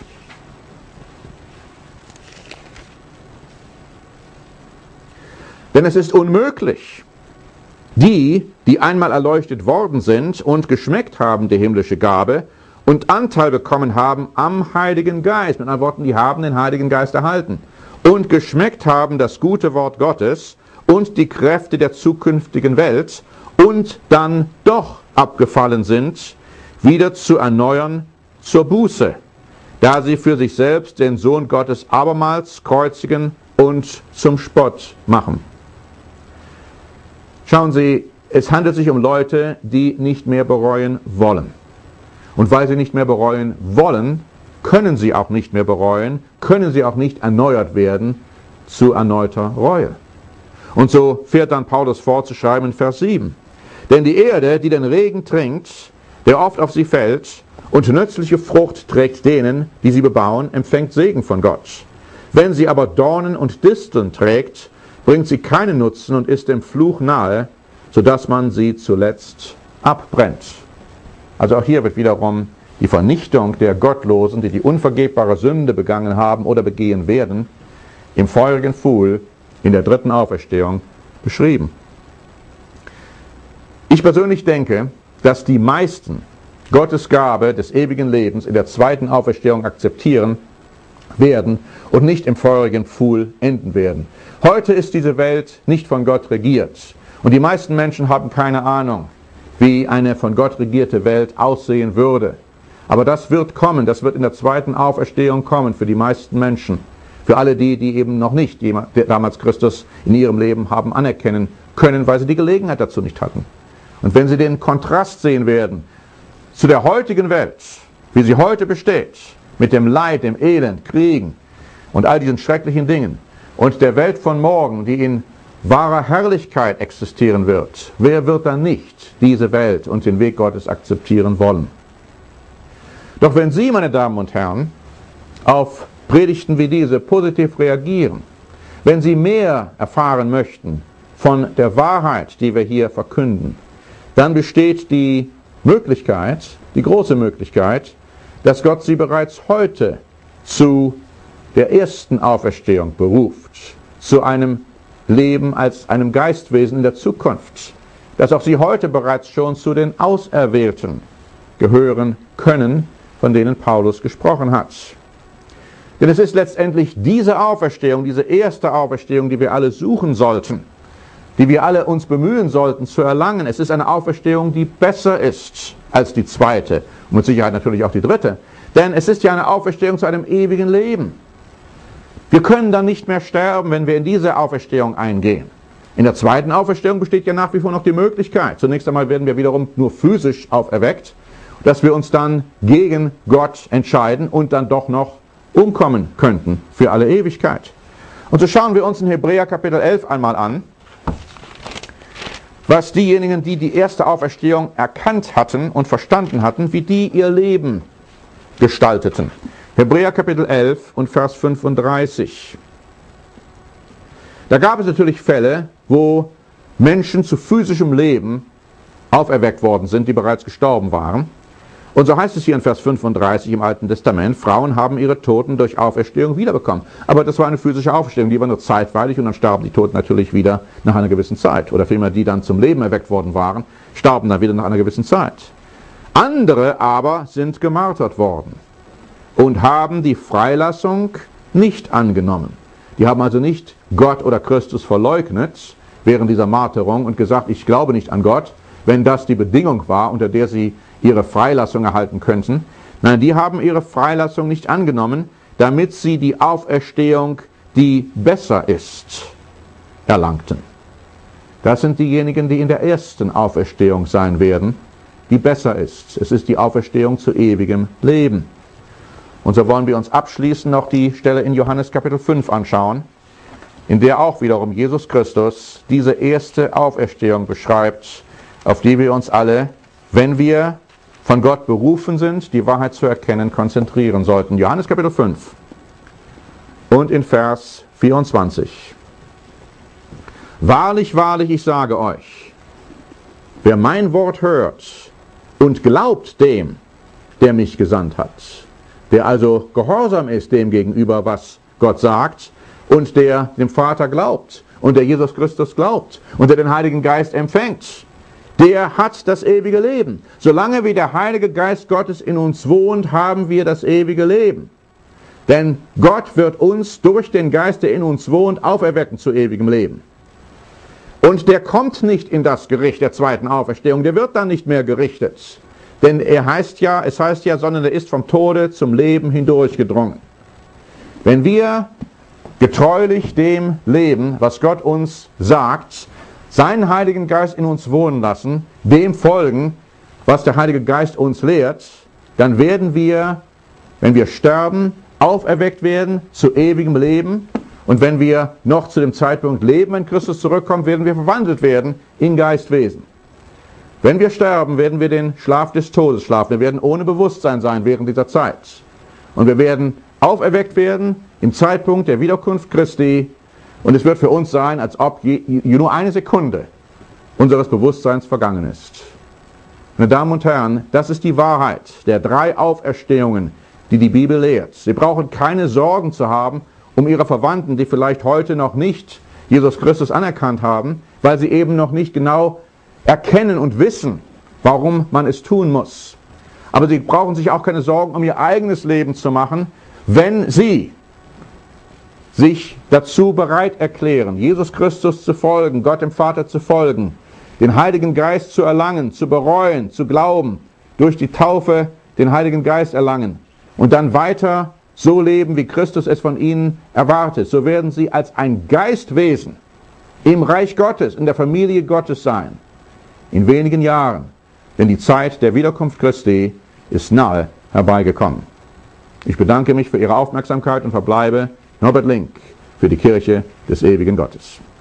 Denn es ist unmöglich, die, die einmal erleuchtet worden sind und geschmeckt haben die himmlische Gabe und Anteil bekommen haben am Heiligen Geist, mit anderen Worten, die haben den Heiligen Geist erhalten, und geschmeckt haben das gute Wort Gottes und die Kräfte der zukünftigen Welt und dann doch abgefallen sind, wieder zu erneuern zur Buße, da sie für sich selbst den Sohn Gottes abermals kreuzigen und zum Spott machen. Schauen Sie, es handelt sich um Leute, die nicht mehr bereuen wollen. Und weil sie nicht mehr bereuen wollen, können sie auch nicht mehr bereuen, können sie auch nicht erneuert werden zu erneuter Reue. Und so fährt dann Paulus fort zu schreiben in Vers sieben. Denn die Erde, die den Regen trinkt, der oft auf sie fällt, und nützliche Frucht trägt denen, die sie bebauen, empfängt Segen von Gott. Wenn sie aber Dornen und Disteln trägt, bringt sie keinen Nutzen und ist dem Fluch nahe, sodass man sie zuletzt abbrennt. Also auch hier wird wiederum die Vernichtung der Gottlosen, die die unvergebbare Sünde begangen haben oder begehen werden, im feurigen Pfuhl in der dritten Auferstehung beschrieben. Ich persönlich denke, dass die meisten Gottes Gabe des ewigen Lebens in der zweiten Auferstehung akzeptieren werden und nicht im feurigen Pfuhl enden werden. Heute ist diese Welt nicht von Gott regiert und die meisten Menschen haben keine Ahnung, wie eine von Gott regierte Welt aussehen würde. Aber das wird kommen, das wird in der zweiten Auferstehung kommen für die meisten Menschen. Für alle die, die eben noch nicht damals Christus in ihrem Leben haben anerkennen können, weil sie die Gelegenheit dazu nicht hatten. Und wenn sie den Kontrast sehen werden zu der heutigen Welt, wie sie heute besteht, mit dem Leid, dem Elend, Kriegen und all diesen schrecklichen Dingen und der Welt von morgen, die in wahrer Herrlichkeit existieren wird, wer wird dann nicht diese Welt und den Weg Gottes akzeptieren wollen? Doch wenn Sie, meine Damen und Herren, auf Predigten wie diese positiv reagieren, wenn Sie mehr erfahren möchten von der Wahrheit, die wir hier verkünden, dann besteht die Möglichkeit, die große Möglichkeit, dass Gott Sie bereits heute zu der ersten Auferstehung beruft, zu einem Leben als einem Geistwesen in der Zukunft, dass auch Sie heute bereits schon zu den Auserwählten gehören können, von denen Paulus gesprochen hat. Denn es ist letztendlich diese Auferstehung, diese erste Auferstehung, die wir alle suchen sollten, die wir alle uns bemühen sollten zu erlangen. Es ist eine Auferstehung, die besser ist als die zweite und mit Sicherheit natürlich auch die dritte. Denn es ist ja eine Auferstehung zu einem ewigen Leben. Wir können dann nicht mehr sterben, wenn wir in diese Auferstehung eingehen. In der zweiten Auferstehung besteht ja nach wie vor noch die Möglichkeit. Zunächst einmal werden wir wiederum nur physisch auferweckt, dass wir uns dann gegen Gott entscheiden und dann doch noch umkommen könnten für alle Ewigkeit. Und so schauen wir uns in Hebräer Kapitel elf einmal an, was diejenigen, die die erste Auferstehung erkannt hatten und verstanden hatten, wie die ihr Leben gestalteten. Hebräer Kapitel elf und Vers fünfunddreißig. Da gab es natürlich Fälle, wo Menschen zu physischem Leben auferweckt worden sind, die bereits gestorben waren. Und so heißt es hier in Vers fünfunddreißig im Alten Testament, Frauen haben ihre Toten durch Auferstehung wiederbekommen. Aber das war eine physische Auferstehung, die war nur zeitweilig und dann starben die Toten natürlich wieder nach einer gewissen Zeit. Oder vielmehr die dann zum Leben erweckt worden waren, starben dann wieder nach einer gewissen Zeit. Andere aber sind gemartert worden und haben die Freilassung nicht angenommen. Die haben also nicht Gott oder Christus verleugnet während dieser Marterung und gesagt, ich glaube nicht an Gott, wenn das die Bedingung war, unter der sie ihre Freilassung erhalten könnten. Nein, die haben ihre Freilassung nicht angenommen, damit sie die Auferstehung, die besser ist, erlangten. Das sind diejenigen, die in der ersten Auferstehung sein werden, die besser ist. Es ist die Auferstehung zu ewigem Leben. Und so wollen wir uns abschließend noch die Stelle in Johannes Kapitel fünf anschauen, in der auch wiederum Jesus Christus diese erste Auferstehung beschreibt, auf die wir uns alle, wenn wir von Gott berufen sind, die Wahrheit zu erkennen, konzentrieren sollten. Johannes Kapitel fünf und in Vers vierundzwanzig. Wahrlich, wahrlich, ich sage euch, wer mein Wort hört und glaubt dem, der mich gesandt hat, der also gehorsam ist dem gegenüber, was Gott sagt, und der dem Vater glaubt und der Jesus Christus glaubt und der den Heiligen Geist empfängt, der hat das ewige Leben. Solange wie der Heilige Geist Gottes in uns wohnt, haben wir das ewige Leben. Denn Gott wird uns durch den Geist, der in uns wohnt, auferwecken zu ewigem Leben. Und der kommt nicht in das Gericht der zweiten Auferstehung, der wird dann nicht mehr gerichtet. Denn er heißt ja, es heißt ja, sondern er ist vom Tode zum Leben hindurchgedrungen. Wenn wir getreulich dem leben, was Gott uns sagt, seinen Heiligen Geist in uns wohnen lassen, dem folgen, was der Heilige Geist uns lehrt, dann werden wir, wenn wir sterben, auferweckt werden zu ewigem Leben. Und wenn wir noch zu dem Zeitpunkt leben, wenn Christus zurückkommt, werden wir verwandelt werden in Geistwesen. Wenn wir sterben, werden wir den Schlaf des Todes schlafen. Wir werden ohne Bewusstsein sein während dieser Zeit. Und wir werden auferweckt werden im Zeitpunkt der Wiederkunft Christi. Und es wird für uns sein, als ob je, je nur eine Sekunde unseres Bewusstseins vergangen ist. Meine Damen und Herren, das ist die Wahrheit der drei Auferstehungen, die die Bibel lehrt. Sie brauchen keine Sorgen zu haben um ihre Verwandten, die vielleicht heute noch nicht Jesus Christus anerkannt haben, weil sie eben noch nicht genau erkennen und wissen, warum man es tun muss. Aber sie brauchen sich auch keine Sorgen um ihr eigenes Leben zu machen, wenn sie sich dazu bereit erklären, Jesus Christus zu folgen, Gott dem Vater zu folgen, den Heiligen Geist zu erlangen, zu bereuen, zu glauben, durch die Taufe den Heiligen Geist erlangen und dann weiter so leben, wie Christus es von ihnen erwartet. So werden sie als ein Geistwesen im Reich Gottes, in der Familie Gottes sein. In wenigen Jahren, denn die Zeit der Wiederkunft Christi ist nahe herbeigekommen. Ich bedanke mich für Ihre Aufmerksamkeit und verbleibe Norbert Link für die Kirche des ewigen Gottes.